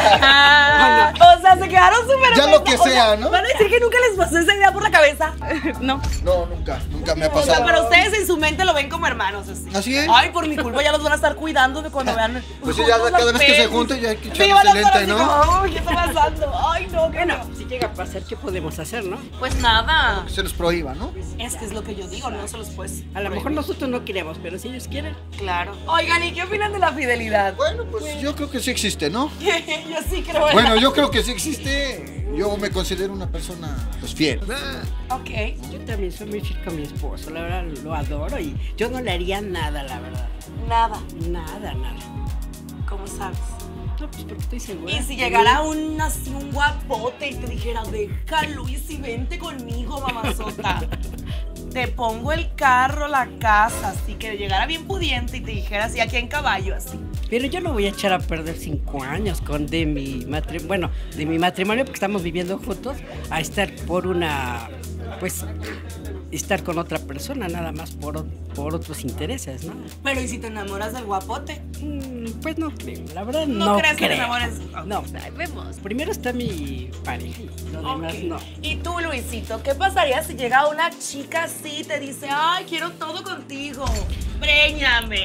[SPEAKER 2] Ah, o sea, se quedaron súper
[SPEAKER 7] Ya lo
[SPEAKER 2] pensados.
[SPEAKER 7] que
[SPEAKER 2] O
[SPEAKER 7] sea, ¿no?
[SPEAKER 2] Van a decir que nunca les pasó esa idea por la cabeza. No.
[SPEAKER 7] No, nunca, nunca me ha
[SPEAKER 2] O sea,
[SPEAKER 7] pasado.
[SPEAKER 2] pero ustedes en su mente lo ven como hermanos, así.
[SPEAKER 7] Así es.
[SPEAKER 2] Ay, por mi culpa ya los van a estar cuidando de cuando vean.
[SPEAKER 7] Pues sí, ya
[SPEAKER 2] juntos
[SPEAKER 7] cada
[SPEAKER 2] las
[SPEAKER 7] vez que se
[SPEAKER 2] pelis.
[SPEAKER 7] junten ya hay que
[SPEAKER 2] Sí,
[SPEAKER 7] echarles
[SPEAKER 2] van a
[SPEAKER 7] el
[SPEAKER 2] estar
[SPEAKER 7] lente,
[SPEAKER 2] así
[SPEAKER 7] ¿no?
[SPEAKER 2] como, "Ay, ¿qué está pasando? Ay, no, qué
[SPEAKER 6] Bueno,
[SPEAKER 2] no".
[SPEAKER 6] si llega a pasar, ¿qué podemos hacer, no?
[SPEAKER 2] Pues nada.
[SPEAKER 7] Se los prohíba, ¿no?
[SPEAKER 2] Es que es lo que yo digo, no se los puedes.
[SPEAKER 6] A lo mejor nosotros no queremos, pero si ellos quieren.
[SPEAKER 2] Claro. Oigan, ¿y qué opinan de la fidelidad?
[SPEAKER 7] Bueno, pues yo creo que sí existe, ¿no?
[SPEAKER 2] Yo sí creo en
[SPEAKER 7] Bueno,
[SPEAKER 2] la-
[SPEAKER 7] yo creo que sí existe. Yo me considero una persona, pues, fiel.
[SPEAKER 2] Ok.
[SPEAKER 6] Yo también soy muy fiel con mi esposo, la verdad lo adoro y yo no le haría nada, la verdad.
[SPEAKER 2] Nada.
[SPEAKER 6] Nada, nada.
[SPEAKER 2] ¿Cómo sabes?
[SPEAKER 6] No, pues porque estoy segura.
[SPEAKER 2] Y si llegara un así un guapote y te dijera, deja Luis y vente conmigo, mamazota. Te pongo el carro, la casa, así que llegara bien pudiente y te dijera así aquí en caballo, así.
[SPEAKER 6] Pero yo no voy a echar a perder cinco años con de mi matrimonio, bueno, de mi matrimonio porque estamos viviendo juntos, a estar por una, pues, estar con otra persona, nada más por, o- por otros intereses, ¿no?
[SPEAKER 2] Pero ¿y si te enamoras del guapote?
[SPEAKER 6] Mm, Pues no creo, la verdad
[SPEAKER 2] ¿No
[SPEAKER 6] no,
[SPEAKER 2] crees que te
[SPEAKER 6] creo.
[SPEAKER 2] enamores?
[SPEAKER 6] No,
[SPEAKER 2] Vemos.
[SPEAKER 6] primero está mi pareja y lo demás
[SPEAKER 2] Ok.
[SPEAKER 6] no.
[SPEAKER 2] Y tú, Luisito, ¿qué pasaría si llega una chica así y te dice, ay, quiero todo contigo? Préñame.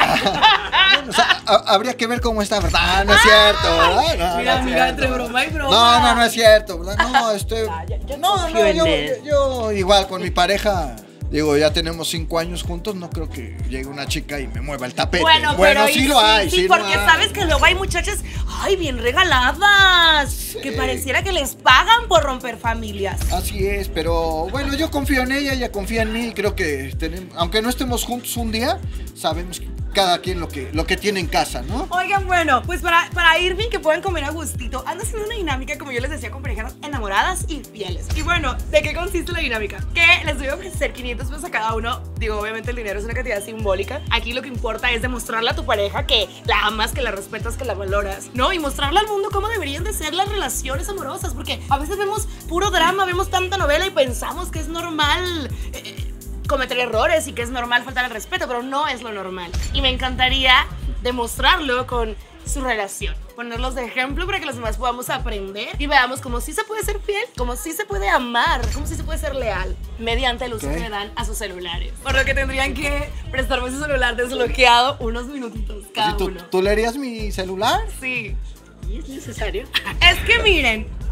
[SPEAKER 2] ¡Ah!
[SPEAKER 7] O sea, ha- habría que ver cómo está, ¿verdad? No es cierto, ¿verdad? No,
[SPEAKER 2] Mira,
[SPEAKER 7] no es
[SPEAKER 2] amiga,
[SPEAKER 7] cierto.
[SPEAKER 2] entre broma y broma.
[SPEAKER 7] No, no, no es cierto, ¿verdad? No, este.
[SPEAKER 6] Ah, yo- yo
[SPEAKER 7] No,
[SPEAKER 6] confío
[SPEAKER 7] no,
[SPEAKER 6] en
[SPEAKER 7] yo,
[SPEAKER 6] él.
[SPEAKER 7] yo igual con mi pareja. Digo, ya tenemos cinco años juntos, no creo que llegue una chica y me mueva el tapete.
[SPEAKER 2] Bueno, pero
[SPEAKER 7] sí
[SPEAKER 2] y
[SPEAKER 7] lo hay,
[SPEAKER 2] sí,
[SPEAKER 7] sí, lo
[SPEAKER 2] porque
[SPEAKER 7] hay.
[SPEAKER 2] sabes que luego hay muchachas, ay, bien regaladas, que pareciera que les pagan por romper familias.
[SPEAKER 7] Así es, pero bueno, yo confío en ella, ella confía en mí y creo que tenemos, aunque no estemos juntos un día, sabemos cada quien lo que, lo que tiene en casa, ¿no?
[SPEAKER 2] Oigan, bueno, pues para, para Irving que puedan comer a gustito, ando haciendo una dinámica, como yo les decía, con parejas enamoradas y fieles. Y bueno, ¿de qué consiste la dinámica? Que les voy a ofrecer quinientos pesos a cada uno. Digo, obviamente el dinero es una cantidad simbólica. Aquí lo que importa es demostrarle a tu pareja que la amas, que la respetas, que la valoras, ¿no? Y mostrarle al mundo cómo deberían de ser las relaciones amorosas, porque a veces vemos puro drama, vemos tanta novela y pensamos que es normal eh, cometer errores y que es normal faltar al respeto, pero no es lo normal. Y me encantaría demostrarlo con su relación, ponerlos de ejemplo para que los demás podamos aprender y veamos cómo sí se puede ser fiel, cómo sí se puede amar, cómo sí se puede ser leal mediante el uso
[SPEAKER 7] Ok.
[SPEAKER 2] que le dan a sus celulares. Por lo que tendrían que prestarme su celular desbloqueado unos minutitos cada
[SPEAKER 7] ¿Y tú,
[SPEAKER 2] uno.
[SPEAKER 7] ¿Tú leerías mi celular?
[SPEAKER 2] Sí.
[SPEAKER 6] ¿Y es necesario?
[SPEAKER 2] Es que miren,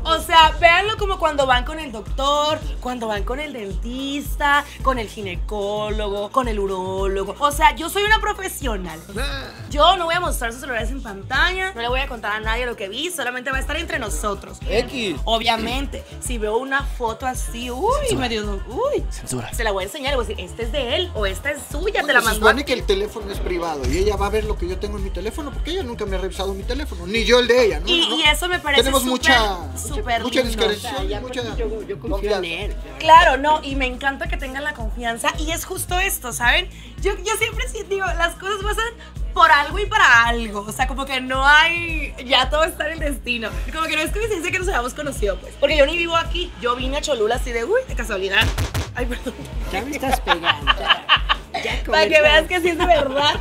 [SPEAKER 2] O sea, véanlo como cuando van con el doctor, cuando van con el dentista, con el ginecólogo, con el urólogo. O sea, yo soy una profesional. Yo no voy a mostrar sus celulares en pantalla, no le voy a contar a nadie lo que vi, solamente va a estar entre nosotros.
[SPEAKER 5] X.
[SPEAKER 2] Obviamente, si veo una foto así, uy, medio, uy,
[SPEAKER 5] Censura.
[SPEAKER 2] se la voy a enseñar, le voy a decir, este es de él o esta es suya, te
[SPEAKER 7] Bueno,
[SPEAKER 2] la
[SPEAKER 7] se
[SPEAKER 2] mandó.
[SPEAKER 7] supone que el teléfono es privado y ella va a ver lo que yo tengo en mi teléfono porque ella nunca me ha revisado mi teléfono, ni yo el de ella, ¿no?
[SPEAKER 2] Y,
[SPEAKER 7] ¿No?
[SPEAKER 2] y eso me parece
[SPEAKER 7] Tenemos
[SPEAKER 2] súper,
[SPEAKER 7] mucha,
[SPEAKER 2] súper
[SPEAKER 7] mucha
[SPEAKER 2] lindo.
[SPEAKER 7] discreción,
[SPEAKER 6] O sea, ya,
[SPEAKER 7] mucha
[SPEAKER 6] porque yo, yo confío
[SPEAKER 7] confianza.
[SPEAKER 6] en él.
[SPEAKER 2] Claro, no, y me encanta que tengan la confianza y es justo esto, ¿saben? Yo, yo siempre sí digo, las cosas pasan por algo y para algo, o sea, como que no hay, ya todo está en el destino, como que no es coincidencia que nos hayamos conocido, pues, porque yo ni vivo aquí, yo vine a Cholula así de, uy, de casualidad. Ay, perdón.
[SPEAKER 6] Ya me estás pegando. Ya, ya
[SPEAKER 2] Para que
[SPEAKER 6] comenzamos.
[SPEAKER 2] veas que sí es de verdad.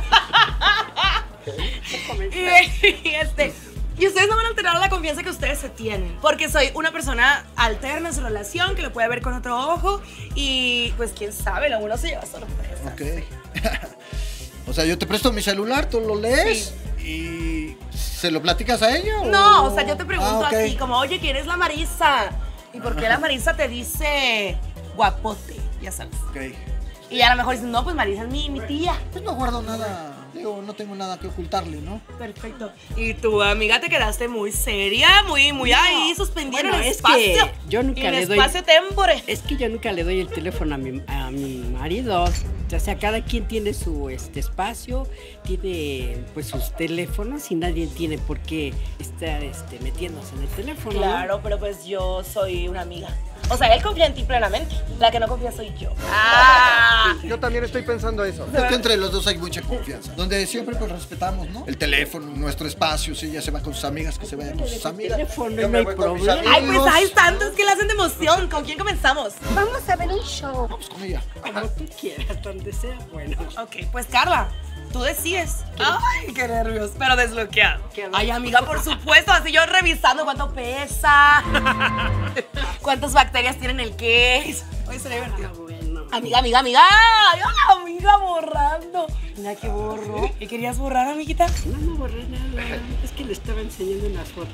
[SPEAKER 2] y, y este... Y ustedes no van a alterar la confianza que ustedes se tienen. Porque soy una persona alterna en su relación, que lo puede ver con otro ojo. Y pues quién sabe, lo uno se lleva sorpresas.
[SPEAKER 7] Ok. O sea, yo te presto mi celular, tú lo lees y ¿se lo platicas a ella?
[SPEAKER 2] No, o sea, yo te pregunto
[SPEAKER 7] Ah, ok.
[SPEAKER 2] a ti, como, oye, ¿quién es la Marisa? ¿Y por qué la Marisa te dice guapote? Ya sabes.
[SPEAKER 7] Ok.
[SPEAKER 2] Y a lo mejor dicen, no, pues Marisa es mi, mi tía.
[SPEAKER 7] Pues no guardo nada, digo, no tengo nada que ocultarle, ¿no?
[SPEAKER 2] Perfecto. Y tu amiga te quedaste muy seria, muy, muy ahí, suspendida
[SPEAKER 6] Bueno,
[SPEAKER 2] en el
[SPEAKER 6] es
[SPEAKER 2] espacio.
[SPEAKER 6] que yo nunca
[SPEAKER 2] en
[SPEAKER 6] le
[SPEAKER 2] el
[SPEAKER 6] doy-
[SPEAKER 2] espacio tempore.
[SPEAKER 6] Es que yo nunca le doy el teléfono a mi, a mi marido. O sea, cada quien tiene su este, espacio, tiene pues sus teléfonos y nadie tiene por qué estar este, metiéndose en el teléfono. ¿no?
[SPEAKER 2] Claro, pero pues yo soy una amiga. O sea, él confía en ti plenamente. La que no confía soy yo. Ah.
[SPEAKER 5] Yo también estoy pensando eso.
[SPEAKER 7] Es que entre los dos hay mucha confianza. Donde siempre pues respetamos, ¿no? El teléfono, nuestro espacio. Si ella se va con sus amigas, que se vaya con sus
[SPEAKER 6] El
[SPEAKER 7] amigas.
[SPEAKER 6] teléfono
[SPEAKER 7] Yo
[SPEAKER 6] no
[SPEAKER 7] me
[SPEAKER 6] hay
[SPEAKER 7] voy con mis
[SPEAKER 6] problema.
[SPEAKER 2] Ay, pues
[SPEAKER 7] amigos.
[SPEAKER 2] hay tantos que le hacen de emoción. ¿Con quién comenzamos?
[SPEAKER 8] Vamos a ver un show.
[SPEAKER 7] Vamos con ella.
[SPEAKER 6] Como tú quieras, donde sea, bueno.
[SPEAKER 2] Ok, pues Carla, tú decides. Ay, qué nervios, pero desbloqueado.
[SPEAKER 6] Qué
[SPEAKER 2] Ay, amiga, por supuesto, así yo revisando cuánto pesa, cuántas bacterias tienen el case. Hoy sería divertido.
[SPEAKER 6] Ah, bueno.
[SPEAKER 2] Amiga, amiga, amiga. Ay, amiga, borrando. Mira que borró. ¿Qué querías borrar, amiguita?
[SPEAKER 6] No, no borré nada. Es que le estaba enseñando unas fotos.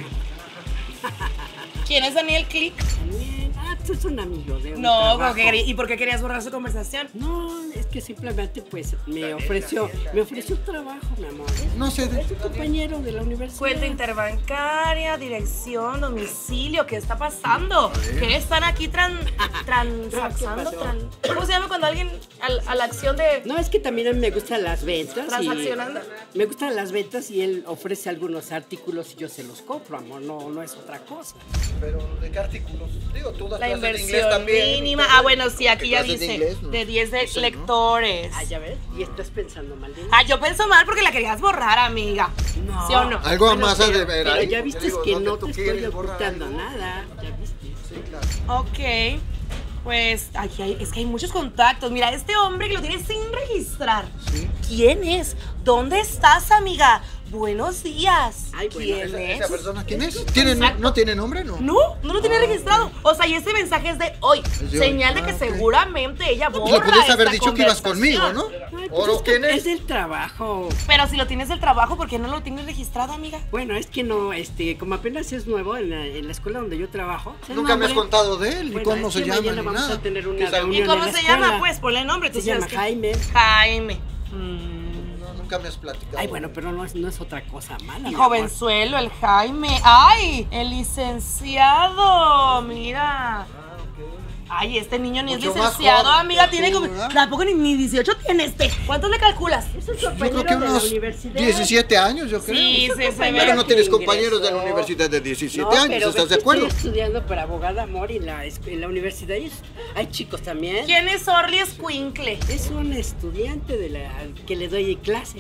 [SPEAKER 2] ¿Quién es Daniel Click?
[SPEAKER 6] También. Ah, tú eres un amigo de un
[SPEAKER 2] No,
[SPEAKER 6] trabajo.
[SPEAKER 2] como que quería- ¿y por qué querías borrar su conversación?
[SPEAKER 6] No, es que simplemente pues me ofreció, me ofreció trabajo, mi amor.
[SPEAKER 7] No sé, de-
[SPEAKER 6] Es un compañero de la universidad.
[SPEAKER 2] Cuenta interbancaria, dirección, domicilio, ¿qué está pasando? ¿Qué están aquí tran, transaccionando?
[SPEAKER 6] ¿Qué pasó?
[SPEAKER 2] Tran- ¿Cómo se llama cuando alguien al- a la acción de
[SPEAKER 6] No, es que también a mí me gustan las ventas. y-
[SPEAKER 2] transaccionando?
[SPEAKER 6] Me gustan las ventas y él ofrece algunos artículos y yo se los compro, amor. No, no es otra cosa.
[SPEAKER 7] Pero ¿de qué artículos? Digo, tú das
[SPEAKER 2] La
[SPEAKER 7] clases de inglés
[SPEAKER 2] inversión
[SPEAKER 7] también.
[SPEAKER 2] mínima. Ah, bueno, sí, aquí ya
[SPEAKER 7] Clases de
[SPEAKER 2] dice
[SPEAKER 7] inglés, ¿no?
[SPEAKER 2] de diez de
[SPEAKER 7] No sé, ¿no?
[SPEAKER 2] lectores.
[SPEAKER 6] Ah, ya ves. Y estás pensando mal de mí.
[SPEAKER 2] Ah, yo pienso mal porque la querías borrar, amiga.
[SPEAKER 6] No.
[SPEAKER 2] ¿Sí o no?
[SPEAKER 7] Algo
[SPEAKER 6] Bueno,
[SPEAKER 7] más has
[SPEAKER 6] pero,
[SPEAKER 7] de ver
[SPEAKER 6] pero
[SPEAKER 7] ahí,
[SPEAKER 6] ya
[SPEAKER 7] porque
[SPEAKER 6] viste
[SPEAKER 7] digo,
[SPEAKER 6] que
[SPEAKER 7] ¿dónde
[SPEAKER 6] no
[SPEAKER 7] tú
[SPEAKER 6] te estoy
[SPEAKER 7] quieres borrar
[SPEAKER 6] ocultando
[SPEAKER 7] algo?
[SPEAKER 6] nada. Ya viste.
[SPEAKER 7] Sí, claro.
[SPEAKER 2] Ok. Pues aquí hay, es que hay muchos contactos. Mira, este hombre que lo tiene sin registrar.
[SPEAKER 7] Sí.
[SPEAKER 2] ¿Quién es? ¿Dónde estás, amiga? Buenos días.
[SPEAKER 6] Ay, bueno,
[SPEAKER 2] ¿Quién
[SPEAKER 7] ¿Esa,
[SPEAKER 2] es?
[SPEAKER 7] esa persona quién es? ¿Tiene,
[SPEAKER 2] Exacto.
[SPEAKER 7] ¿No tiene nombre? No.
[SPEAKER 2] No, no lo tiene registrado. O sea, y este mensaje es de hoy.
[SPEAKER 7] Es de hoy.
[SPEAKER 2] Señal de que
[SPEAKER 7] Ah, ok.
[SPEAKER 2] seguramente ella borra
[SPEAKER 7] Pues le pudiste haber
[SPEAKER 2] esta
[SPEAKER 7] dicho que ibas conmigo,
[SPEAKER 2] conversación.
[SPEAKER 7] ¿no?
[SPEAKER 6] Ay,
[SPEAKER 7] ¿O
[SPEAKER 6] pues
[SPEAKER 7] no
[SPEAKER 6] es, que
[SPEAKER 7] quién
[SPEAKER 6] es
[SPEAKER 7] es?
[SPEAKER 6] del trabajo.
[SPEAKER 2] Pero si lo tienes del trabajo, ¿por qué no lo tienes registrado, amiga?
[SPEAKER 6] Bueno, es que no, este, como apenas es nuevo en la, en la escuela donde yo trabajo. ¿sabe
[SPEAKER 7] Nunca me has
[SPEAKER 6] nombre?
[SPEAKER 7] contado de él, ni
[SPEAKER 6] Bueno,
[SPEAKER 7] cómo
[SPEAKER 6] es
[SPEAKER 7] se
[SPEAKER 6] que
[SPEAKER 7] llama,
[SPEAKER 6] mañana
[SPEAKER 7] ni
[SPEAKER 6] vamos
[SPEAKER 7] nada.
[SPEAKER 6] a tener una
[SPEAKER 7] ¿Qué sabe?
[SPEAKER 6] reunión.
[SPEAKER 2] ¿Y cómo
[SPEAKER 6] en la
[SPEAKER 2] se llama?
[SPEAKER 6] escuela.
[SPEAKER 2] Pues ponle el nombre. tú
[SPEAKER 6] Se
[SPEAKER 2] sabes
[SPEAKER 6] llama
[SPEAKER 2] que-
[SPEAKER 6] Jaime.
[SPEAKER 2] Jaime. Mm.
[SPEAKER 7] No, nunca me has platicado.
[SPEAKER 6] Ay, bueno, pero no es, no es otra cosa mala.
[SPEAKER 2] Y
[SPEAKER 6] mi amor.
[SPEAKER 2] jovenzuelo, el Jaime. ¡Ay! El licenciado. Mira. Ay, este niño ni
[SPEAKER 7] Mucho
[SPEAKER 2] es
[SPEAKER 7] más
[SPEAKER 2] licenciado,
[SPEAKER 7] joven
[SPEAKER 2] amiga.
[SPEAKER 7] que
[SPEAKER 2] Tiene
[SPEAKER 7] tú,
[SPEAKER 2] como.
[SPEAKER 7] ¿verdad?
[SPEAKER 2] Tampoco ni, ni dieciocho tiene este. ¿Cuántos le calculas?
[SPEAKER 6] Es un
[SPEAKER 7] Yo
[SPEAKER 6] compañero
[SPEAKER 7] creo que
[SPEAKER 6] de la
[SPEAKER 7] unos
[SPEAKER 6] universidad.
[SPEAKER 7] diecisiete años, yo creo.
[SPEAKER 2] Sí, sí, se
[SPEAKER 7] Pero
[SPEAKER 2] ve.
[SPEAKER 7] no tienes
[SPEAKER 6] que
[SPEAKER 7] compañeros de la
[SPEAKER 6] ingresó.
[SPEAKER 7] universidad de diecisiete
[SPEAKER 6] No,
[SPEAKER 7] años,
[SPEAKER 6] pero
[SPEAKER 7] ¿estás
[SPEAKER 6] ves
[SPEAKER 7] de
[SPEAKER 6] que
[SPEAKER 7] acuerdo?
[SPEAKER 6] Estoy estudiando para abogada, amor, y la, es- en la universidad hay, hay chicos también.
[SPEAKER 2] ¿Quién es Orly Escuincle?
[SPEAKER 6] Es un estudiante de la que le doy clases.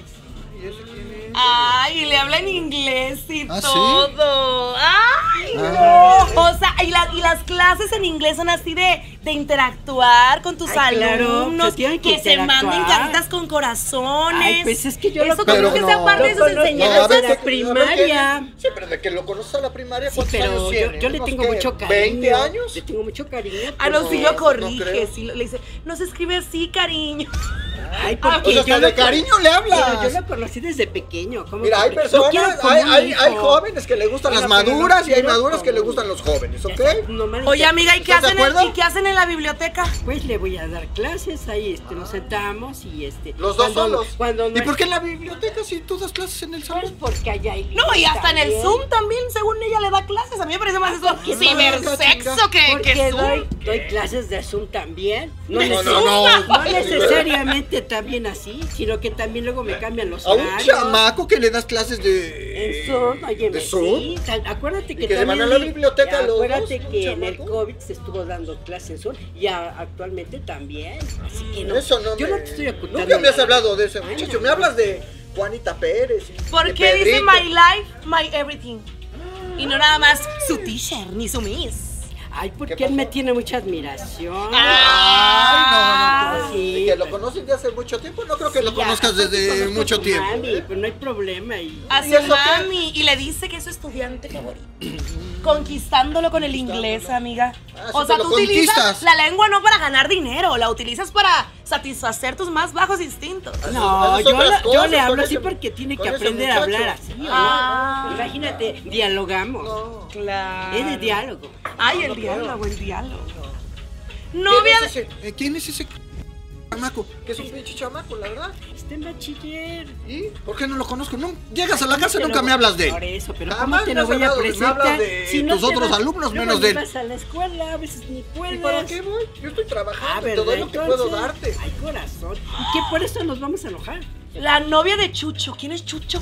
[SPEAKER 2] Ay, le habla en inglés y
[SPEAKER 7] ¿Ah, sí?
[SPEAKER 2] todo. Ay,
[SPEAKER 7] Ah.
[SPEAKER 2] no. O sea, y, la- y las clases en inglés son así de, de interactuar con tus
[SPEAKER 6] Ay, claro,
[SPEAKER 2] alumnos,
[SPEAKER 6] se tienen que
[SPEAKER 2] se manden
[SPEAKER 6] interactuar.
[SPEAKER 2] caritas con corazones.
[SPEAKER 6] Ay, pues es que yo
[SPEAKER 2] Eso
[SPEAKER 6] lo
[SPEAKER 2] como
[SPEAKER 7] Pero
[SPEAKER 2] que
[SPEAKER 7] no.
[SPEAKER 2] sea parte de
[SPEAKER 6] Yo
[SPEAKER 2] sus
[SPEAKER 6] conozco-
[SPEAKER 2] enseñanzas.
[SPEAKER 6] No, a ver,
[SPEAKER 7] ¿qué-
[SPEAKER 6] primaria.
[SPEAKER 7] a ver, qué- Sí, pero de que lo conoces a la primaria,
[SPEAKER 6] Sí,
[SPEAKER 7] ¿cuántos años
[SPEAKER 6] pero yo,
[SPEAKER 7] tiene?
[SPEAKER 6] yo le
[SPEAKER 7] ¿Unos
[SPEAKER 6] tengo
[SPEAKER 7] qué?
[SPEAKER 6] mucho cariño.
[SPEAKER 7] ¿veinte años?
[SPEAKER 6] Le tengo mucho cariño.
[SPEAKER 2] Ah, no,
[SPEAKER 6] pero-
[SPEAKER 2] sí lo
[SPEAKER 7] no
[SPEAKER 2] corrige,
[SPEAKER 7] creo.
[SPEAKER 2] sí, lo- le dice, no se escribe así, cariño.
[SPEAKER 6] Ay,
[SPEAKER 5] O
[SPEAKER 6] porque
[SPEAKER 5] sea, hasta
[SPEAKER 6] yo
[SPEAKER 5] de
[SPEAKER 6] lo-
[SPEAKER 5] cariño le hablas.
[SPEAKER 6] Pero yo lo conocí desde pequeño. ¿Cómo
[SPEAKER 5] Mira,
[SPEAKER 6] que
[SPEAKER 5] hay
[SPEAKER 6] pe- lo
[SPEAKER 5] personas,
[SPEAKER 6] quiero como
[SPEAKER 5] hay,
[SPEAKER 6] un
[SPEAKER 5] hay, hay
[SPEAKER 6] hijo.
[SPEAKER 5] jóvenes que le gustan
[SPEAKER 6] Bueno,
[SPEAKER 5] las
[SPEAKER 6] pero lo
[SPEAKER 5] maduras y hay
[SPEAKER 6] quiero
[SPEAKER 5] maduras que le
[SPEAKER 6] como-
[SPEAKER 5] gustan los jóvenes, ¿ok?
[SPEAKER 6] Ya está, no mal
[SPEAKER 2] Oye, amiga, ¿y qué
[SPEAKER 5] ¿Estás de
[SPEAKER 2] hacen, en,
[SPEAKER 5] acuerdo?
[SPEAKER 2] ¿y qué hacen en la biblioteca?
[SPEAKER 6] Pues le voy a dar clases, ahí este, nos sentamos y este...
[SPEAKER 5] Los dos
[SPEAKER 6] cuando-
[SPEAKER 5] solos.
[SPEAKER 6] Cuando no
[SPEAKER 5] ¿Y por qué en la biblioteca si tú das clases en el
[SPEAKER 6] Pues
[SPEAKER 5] salón?
[SPEAKER 6] porque allá hay...
[SPEAKER 2] No, y hasta en el
[SPEAKER 6] también.
[SPEAKER 2] Zoom también, según ella le da clases. A mí me parece más eso
[SPEAKER 6] porque
[SPEAKER 2] cibersexo que,
[SPEAKER 6] Porque
[SPEAKER 2] que Zoom.
[SPEAKER 6] doy, doy clases de Zoom también. No,
[SPEAKER 5] No,
[SPEAKER 6] neces-
[SPEAKER 5] no, no.
[SPEAKER 6] no necesariamente también así, sino que también luego me cambian los
[SPEAKER 5] A un
[SPEAKER 6] horarios.
[SPEAKER 5] chamaco que le das clases de...
[SPEAKER 6] En Zoom, oye,
[SPEAKER 5] ¿De Zoom?
[SPEAKER 6] sí, tal- acuérdate que
[SPEAKER 5] que se
[SPEAKER 6] también
[SPEAKER 5] van a la
[SPEAKER 6] di-
[SPEAKER 5] biblioteca los
[SPEAKER 6] acuérdate
[SPEAKER 5] dos,
[SPEAKER 6] que
[SPEAKER 5] un
[SPEAKER 6] en el
[SPEAKER 5] chamaco.
[SPEAKER 6] COVID se estuvo dando clases en Zoom y a- actualmente también, así que no,
[SPEAKER 5] Eso no
[SPEAKER 6] yo
[SPEAKER 5] me...
[SPEAKER 6] no te estoy ocultando
[SPEAKER 5] Nunca me has
[SPEAKER 6] nada.
[SPEAKER 5] hablado de ese
[SPEAKER 6] Ay,
[SPEAKER 5] muchacho.
[SPEAKER 6] no.
[SPEAKER 5] Me hablas de Juanita Pérez. y
[SPEAKER 2] ¿Por
[SPEAKER 5] de
[SPEAKER 2] qué dice
[SPEAKER 5] Pedrito.
[SPEAKER 2] my life, my everything? Y no nada más su t-shirt ni su miss.
[SPEAKER 6] Ay,
[SPEAKER 5] ¿Qué
[SPEAKER 6] porque él
[SPEAKER 5] pasó?
[SPEAKER 6] me tiene mucha admiración.
[SPEAKER 5] Ay, no, no, no.
[SPEAKER 6] Sí,
[SPEAKER 5] ¿Y que lo
[SPEAKER 6] pues,
[SPEAKER 5] conocen de hace mucho tiempo? No creo que lo
[SPEAKER 6] ya,
[SPEAKER 5] conozcas
[SPEAKER 6] aparte
[SPEAKER 5] desde
[SPEAKER 6] conozco a
[SPEAKER 5] mucho
[SPEAKER 6] tu
[SPEAKER 5] tiempo.
[SPEAKER 6] mami,
[SPEAKER 5] ¿eh?
[SPEAKER 6] pero no hay problema. Y...
[SPEAKER 2] A
[SPEAKER 5] ¿Y
[SPEAKER 2] su
[SPEAKER 5] eso qué?
[SPEAKER 2] mami. Y le dice que es su estudiante favorito. Conquistándolo con el inglés, amiga.
[SPEAKER 5] Ah, sí,
[SPEAKER 2] O sea,
[SPEAKER 5] te
[SPEAKER 2] tú
[SPEAKER 5] lo
[SPEAKER 2] utilizas
[SPEAKER 5] conquistas.
[SPEAKER 2] la lengua no para ganar dinero, la utilizas para satisfacer tus más bajos instintos.
[SPEAKER 6] No,
[SPEAKER 5] Esas
[SPEAKER 6] yo,
[SPEAKER 5] otras
[SPEAKER 6] la- yo
[SPEAKER 5] cosas
[SPEAKER 6] le
[SPEAKER 5] con
[SPEAKER 6] hablo
[SPEAKER 5] ese-
[SPEAKER 6] así porque tiene
[SPEAKER 5] con
[SPEAKER 6] que
[SPEAKER 5] ese
[SPEAKER 6] aprender a
[SPEAKER 5] muchacho.
[SPEAKER 6] hablar así. ¿o no?
[SPEAKER 2] Ah.
[SPEAKER 6] Imagínate, dialogamos.
[SPEAKER 5] No.
[SPEAKER 2] Claro.
[SPEAKER 6] Es de diálogo.
[SPEAKER 2] Ay, el
[SPEAKER 5] no
[SPEAKER 2] diálogo, el diálogo.
[SPEAKER 5] ¿Quién
[SPEAKER 2] Novia
[SPEAKER 5] es ese? Eh, ¿Quién es ese chamaco? Que es un pinche chamaco, la verdad.
[SPEAKER 6] Este bachiller.
[SPEAKER 5] ¿Y por qué no lo conozco? No, llegas a la casa y
[SPEAKER 6] Te
[SPEAKER 5] nunca
[SPEAKER 6] lo-
[SPEAKER 5] me hablas de
[SPEAKER 6] Por
[SPEAKER 5] él.
[SPEAKER 6] eso, pero
[SPEAKER 5] Jamás
[SPEAKER 6] ¿cómo te
[SPEAKER 5] me
[SPEAKER 6] lo
[SPEAKER 5] has
[SPEAKER 6] voy a
[SPEAKER 5] hablado de- me
[SPEAKER 6] presentar?
[SPEAKER 5] hablas de tus
[SPEAKER 6] te
[SPEAKER 5] otros
[SPEAKER 6] vas-
[SPEAKER 5] alumnos,
[SPEAKER 6] luego
[SPEAKER 5] menos
[SPEAKER 6] ni
[SPEAKER 5] de él.
[SPEAKER 6] vas a la escuela, a veces ni
[SPEAKER 5] ¿Y
[SPEAKER 6] puedes.
[SPEAKER 5] para qué voy? Yo estoy
[SPEAKER 6] Ah,
[SPEAKER 5] trabajando, te
[SPEAKER 6] ¿verdad?
[SPEAKER 5] doy lo que
[SPEAKER 6] Entonces,
[SPEAKER 5] puedo darte.
[SPEAKER 6] Ay, corazón. ¿Y qué por eso nos vamos a enojar?
[SPEAKER 2] La novia de Chucho. ¿Quién es Chucho?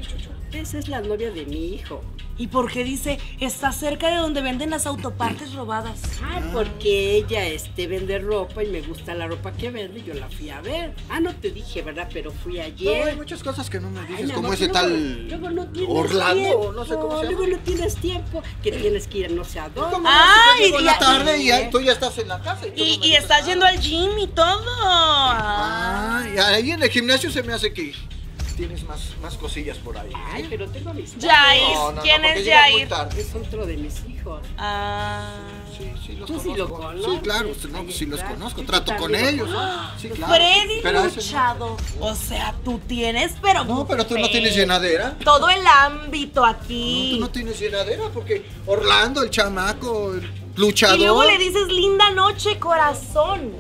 [SPEAKER 6] Esa es la novia de mi hijo.
[SPEAKER 2] ¿Y por qué dice está cerca de donde venden las autopartes robadas?
[SPEAKER 6] Ah, porque ella este, vende ropa y me gusta la ropa que vende y yo la fui a ver. Ah, no te dije, ¿verdad? Pero fui
[SPEAKER 5] No, hay
[SPEAKER 6] ayer.
[SPEAKER 5] muchas cosas que no me
[SPEAKER 6] Ay,
[SPEAKER 5] dices,
[SPEAKER 6] mi
[SPEAKER 5] como
[SPEAKER 6] amor,
[SPEAKER 5] ese
[SPEAKER 6] luego-
[SPEAKER 5] tal
[SPEAKER 6] luego no tienes
[SPEAKER 5] Orlando,
[SPEAKER 6] tiempo,
[SPEAKER 5] no sé cómo se llama.
[SPEAKER 6] Luego no tienes tiempo, que tienes que ir no sé a dónde.
[SPEAKER 5] ¿Cómo
[SPEAKER 2] Ay,
[SPEAKER 5] no? Llego en
[SPEAKER 2] y-
[SPEAKER 5] la tarde y
[SPEAKER 6] y-
[SPEAKER 5] ya- tú ya estás en la casa. Y, tú no
[SPEAKER 2] Y,
[SPEAKER 5] me
[SPEAKER 2] y
[SPEAKER 5] dices
[SPEAKER 2] estás
[SPEAKER 5] nada.
[SPEAKER 2] yendo al gym y todo.
[SPEAKER 5] Ah, y ahí en el gimnasio se me hace que tienes más, más cosillas por ahí.
[SPEAKER 6] Ay, pero tengo mis
[SPEAKER 2] Jair,
[SPEAKER 5] No, no, no,
[SPEAKER 2] ¿quién
[SPEAKER 5] porque
[SPEAKER 2] es
[SPEAKER 5] llegas muy
[SPEAKER 2] Jair?
[SPEAKER 5] tarde.
[SPEAKER 6] Es otro de mis hijos.
[SPEAKER 2] Ah.
[SPEAKER 5] Sí, sí, los
[SPEAKER 6] Tú sí
[SPEAKER 5] conozco.
[SPEAKER 6] lo conoces.
[SPEAKER 5] Sí, claro, no,
[SPEAKER 6] Ahí
[SPEAKER 5] sí los
[SPEAKER 6] está.
[SPEAKER 5] conozco,
[SPEAKER 6] Yo
[SPEAKER 5] trato con
[SPEAKER 6] también lo
[SPEAKER 5] ellos.
[SPEAKER 6] conozco.
[SPEAKER 5] Sí, claro.
[SPEAKER 2] Freddy
[SPEAKER 5] Pero ese no.
[SPEAKER 2] Luchado. O sea, tú tienes, pero.
[SPEAKER 5] No, pero tú no
[SPEAKER 2] buffet.
[SPEAKER 5] tienes llenadera.
[SPEAKER 2] Todo el ámbito
[SPEAKER 5] No,
[SPEAKER 2] aquí.
[SPEAKER 5] tú no tienes llenadera porque Orlando, el chamaco, el luchador.
[SPEAKER 2] Y luego le dices linda noche, corazón.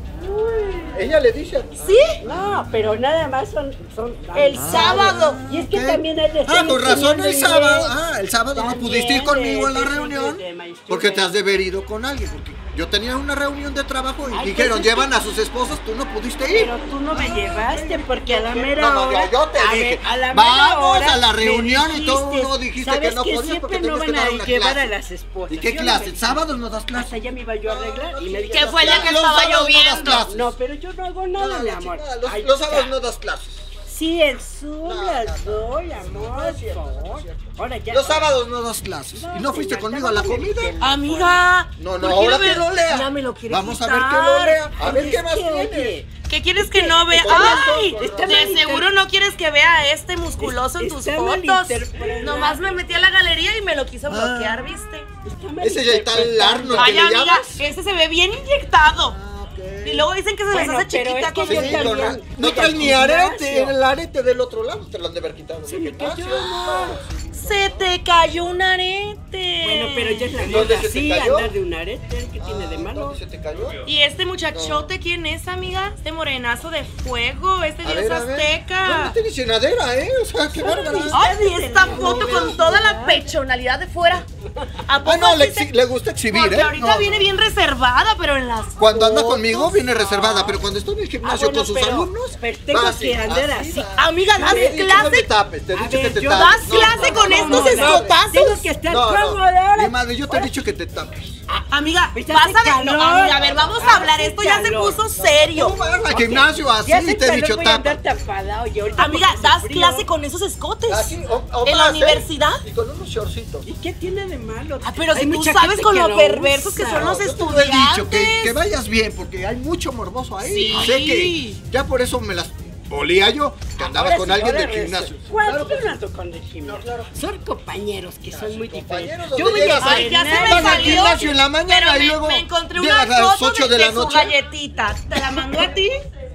[SPEAKER 5] Ella le dice.
[SPEAKER 2] ¿Sí?
[SPEAKER 6] No, pero nada más son... son
[SPEAKER 2] El
[SPEAKER 6] Ah,
[SPEAKER 2] sábado.
[SPEAKER 6] Y es que
[SPEAKER 5] ¿Qué?
[SPEAKER 6] también hay de
[SPEAKER 5] Ah, con razón el sábado. Ah, el sábado no
[SPEAKER 6] También
[SPEAKER 5] pudiste ir conmigo a la
[SPEAKER 6] de- de-
[SPEAKER 5] reunión
[SPEAKER 6] de maestría.
[SPEAKER 5] porque te has de haber ido con alguien. Porque yo tenía una reunión de trabajo y
[SPEAKER 6] Ay,
[SPEAKER 5] dijeron,
[SPEAKER 6] pues es
[SPEAKER 5] llevan
[SPEAKER 6] que-
[SPEAKER 5] a sus esposas, tú no pudiste ir.
[SPEAKER 6] Pero tú no me llevaste porque a la mera
[SPEAKER 5] No, no,
[SPEAKER 6] hora...
[SPEAKER 5] yo, yo te
[SPEAKER 6] a
[SPEAKER 5] dije,
[SPEAKER 6] ver, a la mera
[SPEAKER 5] vamos
[SPEAKER 6] hora
[SPEAKER 5] a la
[SPEAKER 6] me
[SPEAKER 5] reunión y tú
[SPEAKER 6] dijiste,
[SPEAKER 5] no dijiste
[SPEAKER 6] ¿sabes
[SPEAKER 5] que no podías
[SPEAKER 6] siempre
[SPEAKER 5] porque
[SPEAKER 6] no
[SPEAKER 5] tenías que
[SPEAKER 6] van
[SPEAKER 5] dar
[SPEAKER 6] a
[SPEAKER 5] una
[SPEAKER 6] llevar
[SPEAKER 5] clase.
[SPEAKER 6] a las esposas.
[SPEAKER 5] ¿Y qué
[SPEAKER 6] Yo no
[SPEAKER 5] clase?
[SPEAKER 6] me-
[SPEAKER 5] ¿Sábados no das clase?
[SPEAKER 6] Hasta allá me iba yo a arreglar y me
[SPEAKER 5] ¿Qué
[SPEAKER 6] dijo...
[SPEAKER 2] fue el día que
[SPEAKER 5] Los
[SPEAKER 2] estaba
[SPEAKER 5] sábados no das
[SPEAKER 2] lloviendo?
[SPEAKER 5] clases.
[SPEAKER 6] No, pero yo no hago nada,
[SPEAKER 5] No,
[SPEAKER 6] mi
[SPEAKER 5] la
[SPEAKER 6] amor.
[SPEAKER 5] chingada, Los,
[SPEAKER 6] Ahí
[SPEAKER 5] los sábados
[SPEAKER 6] está.
[SPEAKER 5] no das clases.
[SPEAKER 6] Sí, en Zoom
[SPEAKER 5] No,
[SPEAKER 6] las
[SPEAKER 5] no, no.
[SPEAKER 6] doy,
[SPEAKER 5] No
[SPEAKER 6] amor,
[SPEAKER 5] es cierto,
[SPEAKER 6] por
[SPEAKER 5] no es
[SPEAKER 6] favor.
[SPEAKER 5] cierto.
[SPEAKER 6] Ahora ya.
[SPEAKER 5] Los sábados no das clases.
[SPEAKER 6] No,
[SPEAKER 5] ¿Y no fuiste
[SPEAKER 6] señor,
[SPEAKER 5] conmigo a la
[SPEAKER 6] estamos
[SPEAKER 5] comida?
[SPEAKER 6] bien.
[SPEAKER 2] Amiga.
[SPEAKER 5] No, no,
[SPEAKER 2] ¿por qué
[SPEAKER 5] ahora
[SPEAKER 2] lo
[SPEAKER 5] que
[SPEAKER 2] ves?
[SPEAKER 5] lo lea.
[SPEAKER 2] Ya me lo quiere
[SPEAKER 5] Vamos a
[SPEAKER 2] quitar.
[SPEAKER 5] ver que lo lea. A ver
[SPEAKER 6] Oye,
[SPEAKER 5] qué
[SPEAKER 6] es
[SPEAKER 5] más
[SPEAKER 6] que,
[SPEAKER 5] tiene.
[SPEAKER 6] oye,
[SPEAKER 2] ¿Qué quieres que no vea?
[SPEAKER 5] Está mal,
[SPEAKER 2] ¡Ay!
[SPEAKER 6] está
[SPEAKER 2] De
[SPEAKER 6] mal
[SPEAKER 2] seguro
[SPEAKER 6] inter-
[SPEAKER 2] no quieres que vea este musculoso en
[SPEAKER 6] Está
[SPEAKER 2] tus
[SPEAKER 6] mal
[SPEAKER 2] fotos.
[SPEAKER 6] interpretado.
[SPEAKER 2] Nomás me metí a la galería y me lo quiso
[SPEAKER 5] Ah.
[SPEAKER 2] bloquear, ¿viste?
[SPEAKER 6] está mal
[SPEAKER 5] Ese es el tal
[SPEAKER 6] interpretado.
[SPEAKER 5] Arnold. ¿que
[SPEAKER 2] Ay,
[SPEAKER 5] le
[SPEAKER 2] amiga,
[SPEAKER 5] llamas?
[SPEAKER 2] ese se ve bien inyectado.
[SPEAKER 5] Ah, ok.
[SPEAKER 2] Y luego dicen que se les
[SPEAKER 6] Bueno,
[SPEAKER 2] hace
[SPEAKER 6] pero
[SPEAKER 2] chiquita
[SPEAKER 6] es que
[SPEAKER 2] con
[SPEAKER 6] yo
[SPEAKER 5] Sí,
[SPEAKER 6] también-
[SPEAKER 5] con ra-
[SPEAKER 6] Mira,
[SPEAKER 5] no traes
[SPEAKER 6] el
[SPEAKER 5] ni arete,
[SPEAKER 6] gimnasio.
[SPEAKER 5] el arete del otro lado te lo han de haber quitado.
[SPEAKER 6] Se
[SPEAKER 5] del
[SPEAKER 6] me cayó,
[SPEAKER 5] gimnasio.
[SPEAKER 6] amor.
[SPEAKER 2] Se te cayó un arete.
[SPEAKER 6] Bueno, pero ya es la
[SPEAKER 5] ¿En dónde
[SPEAKER 6] moda
[SPEAKER 5] se te
[SPEAKER 6] así,
[SPEAKER 5] cayó?
[SPEAKER 6] andar de un arete, ¿qué tiene de
[SPEAKER 5] Ah,
[SPEAKER 6] malo?
[SPEAKER 5] ¿dónde se te cayó?
[SPEAKER 2] ¿Y este muchachote quién es, amiga? Este morenazo de fuego, este
[SPEAKER 5] A
[SPEAKER 2] dios
[SPEAKER 5] ver, a ver. No,
[SPEAKER 2] azteca.
[SPEAKER 5] no tienes llenadera, ¿eh? O sea, qué bárbara.
[SPEAKER 2] Ay, esta foto con toda la pechonalidad de fuera. ¿A poco
[SPEAKER 5] Ah, no, le,
[SPEAKER 2] así te-
[SPEAKER 5] exhi- le gusta exhibir,
[SPEAKER 2] Porque
[SPEAKER 5] ¿eh?
[SPEAKER 2] ahorita
[SPEAKER 5] No,
[SPEAKER 2] viene bien reservada, pero en las
[SPEAKER 5] Cuando anda
[SPEAKER 2] fotos,
[SPEAKER 5] conmigo viene
[SPEAKER 2] no.
[SPEAKER 5] reservada, pero cuando está en el
[SPEAKER 6] Ah,
[SPEAKER 5] gimnasio
[SPEAKER 6] bueno,
[SPEAKER 5] con sus
[SPEAKER 6] pero-
[SPEAKER 5] alumnos,
[SPEAKER 6] pero tengo
[SPEAKER 5] va
[SPEAKER 6] que andar así.
[SPEAKER 5] va.
[SPEAKER 2] Amiga,
[SPEAKER 5] Yo
[SPEAKER 2] das
[SPEAKER 5] te he dicho que no
[SPEAKER 2] clase.
[SPEAKER 5] te tapes, te he
[SPEAKER 6] A
[SPEAKER 5] dicho
[SPEAKER 6] ver,
[SPEAKER 5] que te
[SPEAKER 6] yo-
[SPEAKER 5] tapes.
[SPEAKER 2] ¿Das clase con estos
[SPEAKER 6] no, no.
[SPEAKER 2] escotazos?
[SPEAKER 6] Tengo que estar
[SPEAKER 5] No,
[SPEAKER 6] cómoda
[SPEAKER 5] no.
[SPEAKER 6] ahora.
[SPEAKER 5] Mi madre, yo te he dicho que te tapes.
[SPEAKER 2] Amiga,
[SPEAKER 6] Pues
[SPEAKER 2] vas a
[SPEAKER 6] hace
[SPEAKER 2] ver. No,
[SPEAKER 6] calor.
[SPEAKER 2] amiga, a ver, vamos a hablar.
[SPEAKER 6] Hace
[SPEAKER 2] Esto ya se
[SPEAKER 6] calor.
[SPEAKER 2] puso serio.
[SPEAKER 5] Tú vas al gimnasio así
[SPEAKER 6] Ya
[SPEAKER 5] y
[SPEAKER 6] sé
[SPEAKER 5] te he
[SPEAKER 6] que
[SPEAKER 5] dicho
[SPEAKER 6] no voy a
[SPEAKER 5] tapa.
[SPEAKER 6] andar tapada, oye, ahorita
[SPEAKER 2] Amiga,
[SPEAKER 6] porque hace
[SPEAKER 2] das
[SPEAKER 6] frío.
[SPEAKER 2] clase con esos escotes.
[SPEAKER 5] Así, o, o
[SPEAKER 2] ¿En
[SPEAKER 5] más,
[SPEAKER 2] la
[SPEAKER 5] ¿eh?
[SPEAKER 2] universidad?
[SPEAKER 5] Y con unos shortcitos.
[SPEAKER 6] ¿Y qué tiene de malo?
[SPEAKER 2] Ah, pero
[SPEAKER 6] Hay
[SPEAKER 2] si tú
[SPEAKER 6] mucha
[SPEAKER 2] sabes
[SPEAKER 6] gente
[SPEAKER 2] con
[SPEAKER 6] que
[SPEAKER 2] lo
[SPEAKER 6] lo
[SPEAKER 2] perversos que
[SPEAKER 6] usa.
[SPEAKER 2] son los
[SPEAKER 5] Yo te lo he dicho, que,
[SPEAKER 2] estudiantes.
[SPEAKER 5] que vayas bien, porque hay mucho morboso ahí.
[SPEAKER 2] Sí.
[SPEAKER 5] Sé que ya por eso me las olía yo, que andaba
[SPEAKER 6] Ahora
[SPEAKER 5] con
[SPEAKER 6] sí,
[SPEAKER 5] alguien
[SPEAKER 6] ahora
[SPEAKER 5] del
[SPEAKER 6] resulta.
[SPEAKER 5] gimnasio.
[SPEAKER 6] ¿Cuál?
[SPEAKER 5] Claro que
[SPEAKER 6] Yo no
[SPEAKER 5] sí.
[SPEAKER 6] ando con el gimnasio.
[SPEAKER 5] No, claro.
[SPEAKER 6] Son compañeros que son muy
[SPEAKER 5] compañeros
[SPEAKER 6] diferentes.
[SPEAKER 5] donde
[SPEAKER 6] Yo voy
[SPEAKER 5] llegas
[SPEAKER 6] a
[SPEAKER 5] a-
[SPEAKER 2] Ay, ya se me
[SPEAKER 5] Vas al
[SPEAKER 2] salió.
[SPEAKER 5] gimnasio en la mañana
[SPEAKER 2] Pero
[SPEAKER 5] y
[SPEAKER 2] me,
[SPEAKER 5] luego
[SPEAKER 2] me encontré
[SPEAKER 5] llegas
[SPEAKER 2] una
[SPEAKER 5] a las
[SPEAKER 2] foto
[SPEAKER 5] ocho
[SPEAKER 2] de,
[SPEAKER 5] de la
[SPEAKER 2] de su
[SPEAKER 5] noche.
[SPEAKER 2] galletita. ¿Te la mandó a ti?
[SPEAKER 5] No.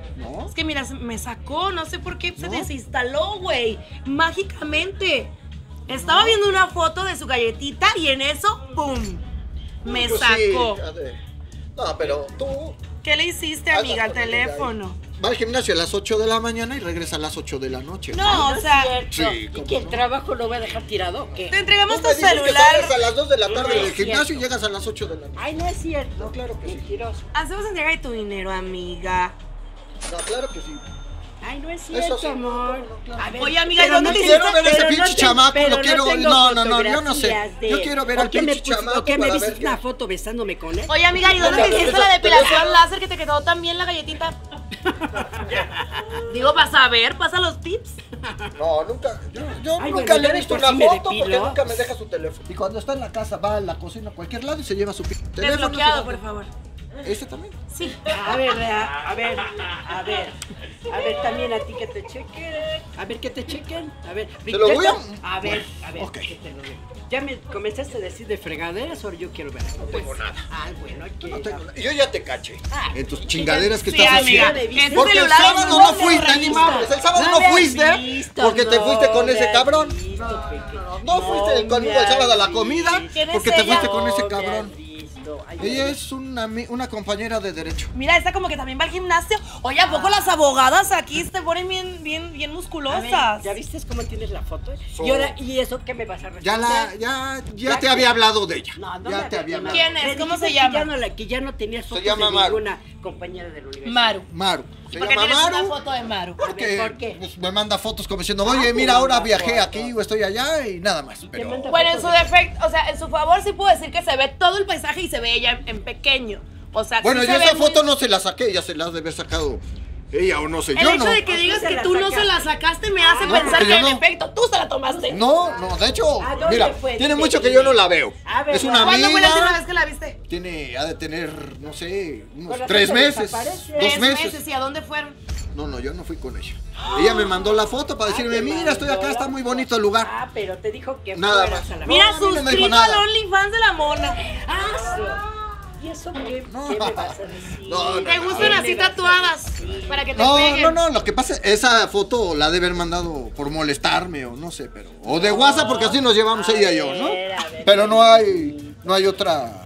[SPEAKER 2] Es que mira, me sacó, no sé por qué se
[SPEAKER 7] ¿No?
[SPEAKER 2] desinstaló, güey. Mágicamente. Estaba viendo una foto de su galletita y en eso, ¡pum! Me
[SPEAKER 5] Pues
[SPEAKER 2] sacó.
[SPEAKER 5] sí, a ver. No, pero tú
[SPEAKER 2] ¿Qué le hiciste,
[SPEAKER 5] Anda
[SPEAKER 2] amiga, al
[SPEAKER 5] con ella ahí.
[SPEAKER 2] teléfono?
[SPEAKER 5] va al gimnasio a las ocho de la mañana y regresa a las ocho de la noche.
[SPEAKER 2] No, o sea,
[SPEAKER 5] Sí,
[SPEAKER 6] ¿Y
[SPEAKER 5] cómo
[SPEAKER 6] que el
[SPEAKER 5] no.
[SPEAKER 6] trabajo lo voy a dejar tirado o qué?
[SPEAKER 2] te entregamos
[SPEAKER 5] Tú
[SPEAKER 2] tu
[SPEAKER 5] me dices que
[SPEAKER 2] celular.
[SPEAKER 5] sales a las dos de la tarde
[SPEAKER 6] No
[SPEAKER 5] del
[SPEAKER 6] es
[SPEAKER 5] gimnasio
[SPEAKER 6] cierto.
[SPEAKER 5] y llegas a las ocho de la noche.
[SPEAKER 6] Ay, no es cierto.
[SPEAKER 5] No, claro que sí.
[SPEAKER 6] Mentiroso.
[SPEAKER 2] Hacemos entrega de tu dinero, amiga.
[SPEAKER 5] No, claro que sí.
[SPEAKER 6] Ay, no es
[SPEAKER 5] Eso
[SPEAKER 6] cierto,
[SPEAKER 5] sí.
[SPEAKER 6] amor.
[SPEAKER 5] No, no, claro.
[SPEAKER 6] A ver,
[SPEAKER 2] Oye, amiga, ¿y
[SPEAKER 6] pero
[SPEAKER 2] dónde
[SPEAKER 6] no
[SPEAKER 2] te
[SPEAKER 6] tengo-
[SPEAKER 5] Quiero ver ese
[SPEAKER 6] pero no
[SPEAKER 5] pinche
[SPEAKER 6] tengo-
[SPEAKER 5] chamaco,
[SPEAKER 6] pero
[SPEAKER 5] lo quiero-
[SPEAKER 6] tengo
[SPEAKER 5] no, no, no, yo no sé.
[SPEAKER 6] fotografías de
[SPEAKER 5] Yo
[SPEAKER 6] él.
[SPEAKER 5] quiero ver
[SPEAKER 6] ¿Por
[SPEAKER 5] al
[SPEAKER 6] qué me
[SPEAKER 5] pinche
[SPEAKER 6] pus-
[SPEAKER 5] chamaco
[SPEAKER 6] ¿Por qué me
[SPEAKER 5] para
[SPEAKER 6] dices
[SPEAKER 5] ver
[SPEAKER 6] una
[SPEAKER 5] qué-
[SPEAKER 6] foto besándome con él?
[SPEAKER 2] Oye, amiga, ¿y dónde
[SPEAKER 5] No,
[SPEAKER 2] te
[SPEAKER 5] pero
[SPEAKER 2] hiciste
[SPEAKER 5] esa-
[SPEAKER 2] la depilación
[SPEAKER 5] pero esa-
[SPEAKER 2] láser que te quedó tan bien la galletita? Digo, para saber, pasa los tips.
[SPEAKER 5] No, nunca. Yo, yo
[SPEAKER 6] Ay,
[SPEAKER 5] nunca
[SPEAKER 6] bueno,
[SPEAKER 5] le he
[SPEAKER 6] ya
[SPEAKER 5] visto
[SPEAKER 6] de por
[SPEAKER 5] una
[SPEAKER 6] sí me
[SPEAKER 5] foto porque
[SPEAKER 6] depilo.
[SPEAKER 5] nunca me deja su teléfono. Y cuando está en la casa, va a la cocina a cualquier lado y se lleva su pi- teléfono.
[SPEAKER 2] Desbloqueado,
[SPEAKER 5] se va-
[SPEAKER 2] por favor.
[SPEAKER 5] ¿Este también?
[SPEAKER 2] Sí.
[SPEAKER 6] A ver, a, a ver, a ver, a ver, también a ti que te chequen, a ver que te chequen, a ver.
[SPEAKER 5] Te lo voy a-
[SPEAKER 6] A ver, a ver,
[SPEAKER 5] Ok.
[SPEAKER 6] que te lo digo. Ya me comenzaste a decir de fregaderas, ahora yo quiero ver. No
[SPEAKER 5] tengo nada.
[SPEAKER 6] Ay, bueno, aquí.
[SPEAKER 5] No tengo nada. Yo ya te caché.
[SPEAKER 6] Ah,
[SPEAKER 5] En tus chingaderas que
[SPEAKER 2] Sí,
[SPEAKER 5] estás
[SPEAKER 2] amiga.
[SPEAKER 5] haciendo.
[SPEAKER 6] Ese
[SPEAKER 5] Porque el
[SPEAKER 2] celular
[SPEAKER 5] sábado
[SPEAKER 2] no
[SPEAKER 5] no
[SPEAKER 2] lo
[SPEAKER 5] fuiste, ni
[SPEAKER 2] revista.
[SPEAKER 5] madres. El sábado
[SPEAKER 6] No
[SPEAKER 5] no
[SPEAKER 6] me has
[SPEAKER 5] fuiste
[SPEAKER 6] visto,
[SPEAKER 5] porque te
[SPEAKER 6] no
[SPEAKER 5] fuiste con
[SPEAKER 6] me
[SPEAKER 5] ese
[SPEAKER 6] has
[SPEAKER 5] cabrón.
[SPEAKER 6] visto,
[SPEAKER 5] No,
[SPEAKER 6] Pepe.
[SPEAKER 5] no, no, no fuiste
[SPEAKER 6] No
[SPEAKER 5] conmigo
[SPEAKER 6] me
[SPEAKER 5] el sábado a la
[SPEAKER 6] has
[SPEAKER 5] comida
[SPEAKER 2] ¿Quién es
[SPEAKER 5] porque te
[SPEAKER 2] ella?
[SPEAKER 5] fuiste con ese
[SPEAKER 6] No me has
[SPEAKER 5] cabrón.
[SPEAKER 6] visto. Ay,
[SPEAKER 5] Ella
[SPEAKER 6] bueno.
[SPEAKER 5] es una, ami- una compañera de derecho.
[SPEAKER 2] Mira, esta como que también va al gimnasio. Oye, ¿a poco las abogadas aquí se ponen bien, bien, bien
[SPEAKER 6] A ver,
[SPEAKER 2] musculosas?
[SPEAKER 6] ¿ya viste cómo tienes la foto?
[SPEAKER 5] So-
[SPEAKER 6] Y ahora, ¿y eso qué me vas a responder?
[SPEAKER 5] Ya la, ya, ya
[SPEAKER 6] Ya
[SPEAKER 5] te
[SPEAKER 6] que-
[SPEAKER 5] había hablado de ella.
[SPEAKER 6] No, no
[SPEAKER 5] ya
[SPEAKER 6] me
[SPEAKER 5] te había hablado.
[SPEAKER 2] ¿Quién es?
[SPEAKER 6] Me
[SPEAKER 2] ¿Cómo
[SPEAKER 6] dijiste
[SPEAKER 2] se
[SPEAKER 6] que
[SPEAKER 2] llama?
[SPEAKER 6] ya no la- que ya no tenías fotos
[SPEAKER 5] llama
[SPEAKER 6] de
[SPEAKER 5] Maru.
[SPEAKER 6] ninguna compañera de la universidad.
[SPEAKER 2] Maru.
[SPEAKER 5] Maru. Se
[SPEAKER 2] ¿Por qué
[SPEAKER 5] llama
[SPEAKER 2] tienes una
[SPEAKER 5] Maru.
[SPEAKER 2] foto de Maru?
[SPEAKER 5] Porque
[SPEAKER 6] ¿por qué?
[SPEAKER 5] pues, me manda fotos como diciendo,
[SPEAKER 6] Ah,
[SPEAKER 5] oye,
[SPEAKER 6] te
[SPEAKER 5] mira, ahora
[SPEAKER 6] manda
[SPEAKER 5] viajé
[SPEAKER 6] fotos.
[SPEAKER 5] aquí o estoy allá y nada más. Pero
[SPEAKER 6] manda-
[SPEAKER 2] Bueno, en su defecto, o sea, en su favor sí puedo decir que se ve todo el paisaje y se ve ella en, en pequeño. O sea,
[SPEAKER 5] bueno,
[SPEAKER 2] sí
[SPEAKER 5] yo
[SPEAKER 2] se
[SPEAKER 5] esa
[SPEAKER 2] ve muy-
[SPEAKER 5] foto no se la saqué, ella se la ha de haber sacado ella o no sé,
[SPEAKER 2] El
[SPEAKER 5] yo
[SPEAKER 2] hecho
[SPEAKER 5] no.
[SPEAKER 2] de que digas
[SPEAKER 6] se
[SPEAKER 2] que
[SPEAKER 6] la
[SPEAKER 2] tú no
[SPEAKER 6] sacaste.
[SPEAKER 2] se la sacaste me hace
[SPEAKER 5] No,
[SPEAKER 2] pensar
[SPEAKER 5] porque
[SPEAKER 2] que
[SPEAKER 5] yo
[SPEAKER 2] en
[SPEAKER 5] no.
[SPEAKER 2] efecto tú se la tomaste.
[SPEAKER 5] No, no, de hecho,
[SPEAKER 6] ¿A dónde
[SPEAKER 5] mira,
[SPEAKER 6] fue?
[SPEAKER 5] tiene
[SPEAKER 6] Dime,
[SPEAKER 5] mucho que
[SPEAKER 6] dime.
[SPEAKER 5] yo no la veo.
[SPEAKER 6] A ver,
[SPEAKER 5] Es una
[SPEAKER 2] ¿Cuándo fue la última
[SPEAKER 5] amiga,
[SPEAKER 2] vez que la viste?
[SPEAKER 5] tiene, ha de tener, no sé, unos
[SPEAKER 6] Con la
[SPEAKER 5] tres
[SPEAKER 6] fecha
[SPEAKER 5] meses,
[SPEAKER 6] desaparece.
[SPEAKER 5] dos
[SPEAKER 2] Tres
[SPEAKER 5] meses.
[SPEAKER 2] meses. ¿Y a dónde fueron?
[SPEAKER 5] No, no, yo no fui con ella. Ella me mandó la foto para
[SPEAKER 6] Ah,
[SPEAKER 5] decirme,
[SPEAKER 6] te
[SPEAKER 5] mira, estoy
[SPEAKER 6] mandó
[SPEAKER 5] acá,
[SPEAKER 6] la
[SPEAKER 5] está muy
[SPEAKER 6] foto.
[SPEAKER 5] bonito el lugar.
[SPEAKER 6] Ah, pero te dijo que
[SPEAKER 5] Nada
[SPEAKER 6] fueras
[SPEAKER 5] más.
[SPEAKER 6] a la
[SPEAKER 2] Mira,
[SPEAKER 5] a mí no me dijo
[SPEAKER 2] suscrito
[SPEAKER 5] nada.
[SPEAKER 2] al OnlyFans de la mona.
[SPEAKER 6] Ah, sí. ¿Y eso qué,
[SPEAKER 5] No.
[SPEAKER 6] qué me vas a decir?
[SPEAKER 5] No, no,
[SPEAKER 2] ¿Te
[SPEAKER 5] no.
[SPEAKER 2] gustan
[SPEAKER 6] ¿Qué
[SPEAKER 2] así
[SPEAKER 6] me vas a
[SPEAKER 2] tatuadas?
[SPEAKER 6] decir?
[SPEAKER 2] Para que te
[SPEAKER 5] No,
[SPEAKER 2] peguen.
[SPEAKER 5] no, no, lo que pasa, esa foto la debe haber mandado por molestarme o no sé, pero o de WhatsApp porque así nos llevamos
[SPEAKER 6] A
[SPEAKER 5] ella y yo, ¿no?
[SPEAKER 6] ver, a ver.
[SPEAKER 5] Pero no hay no hay otra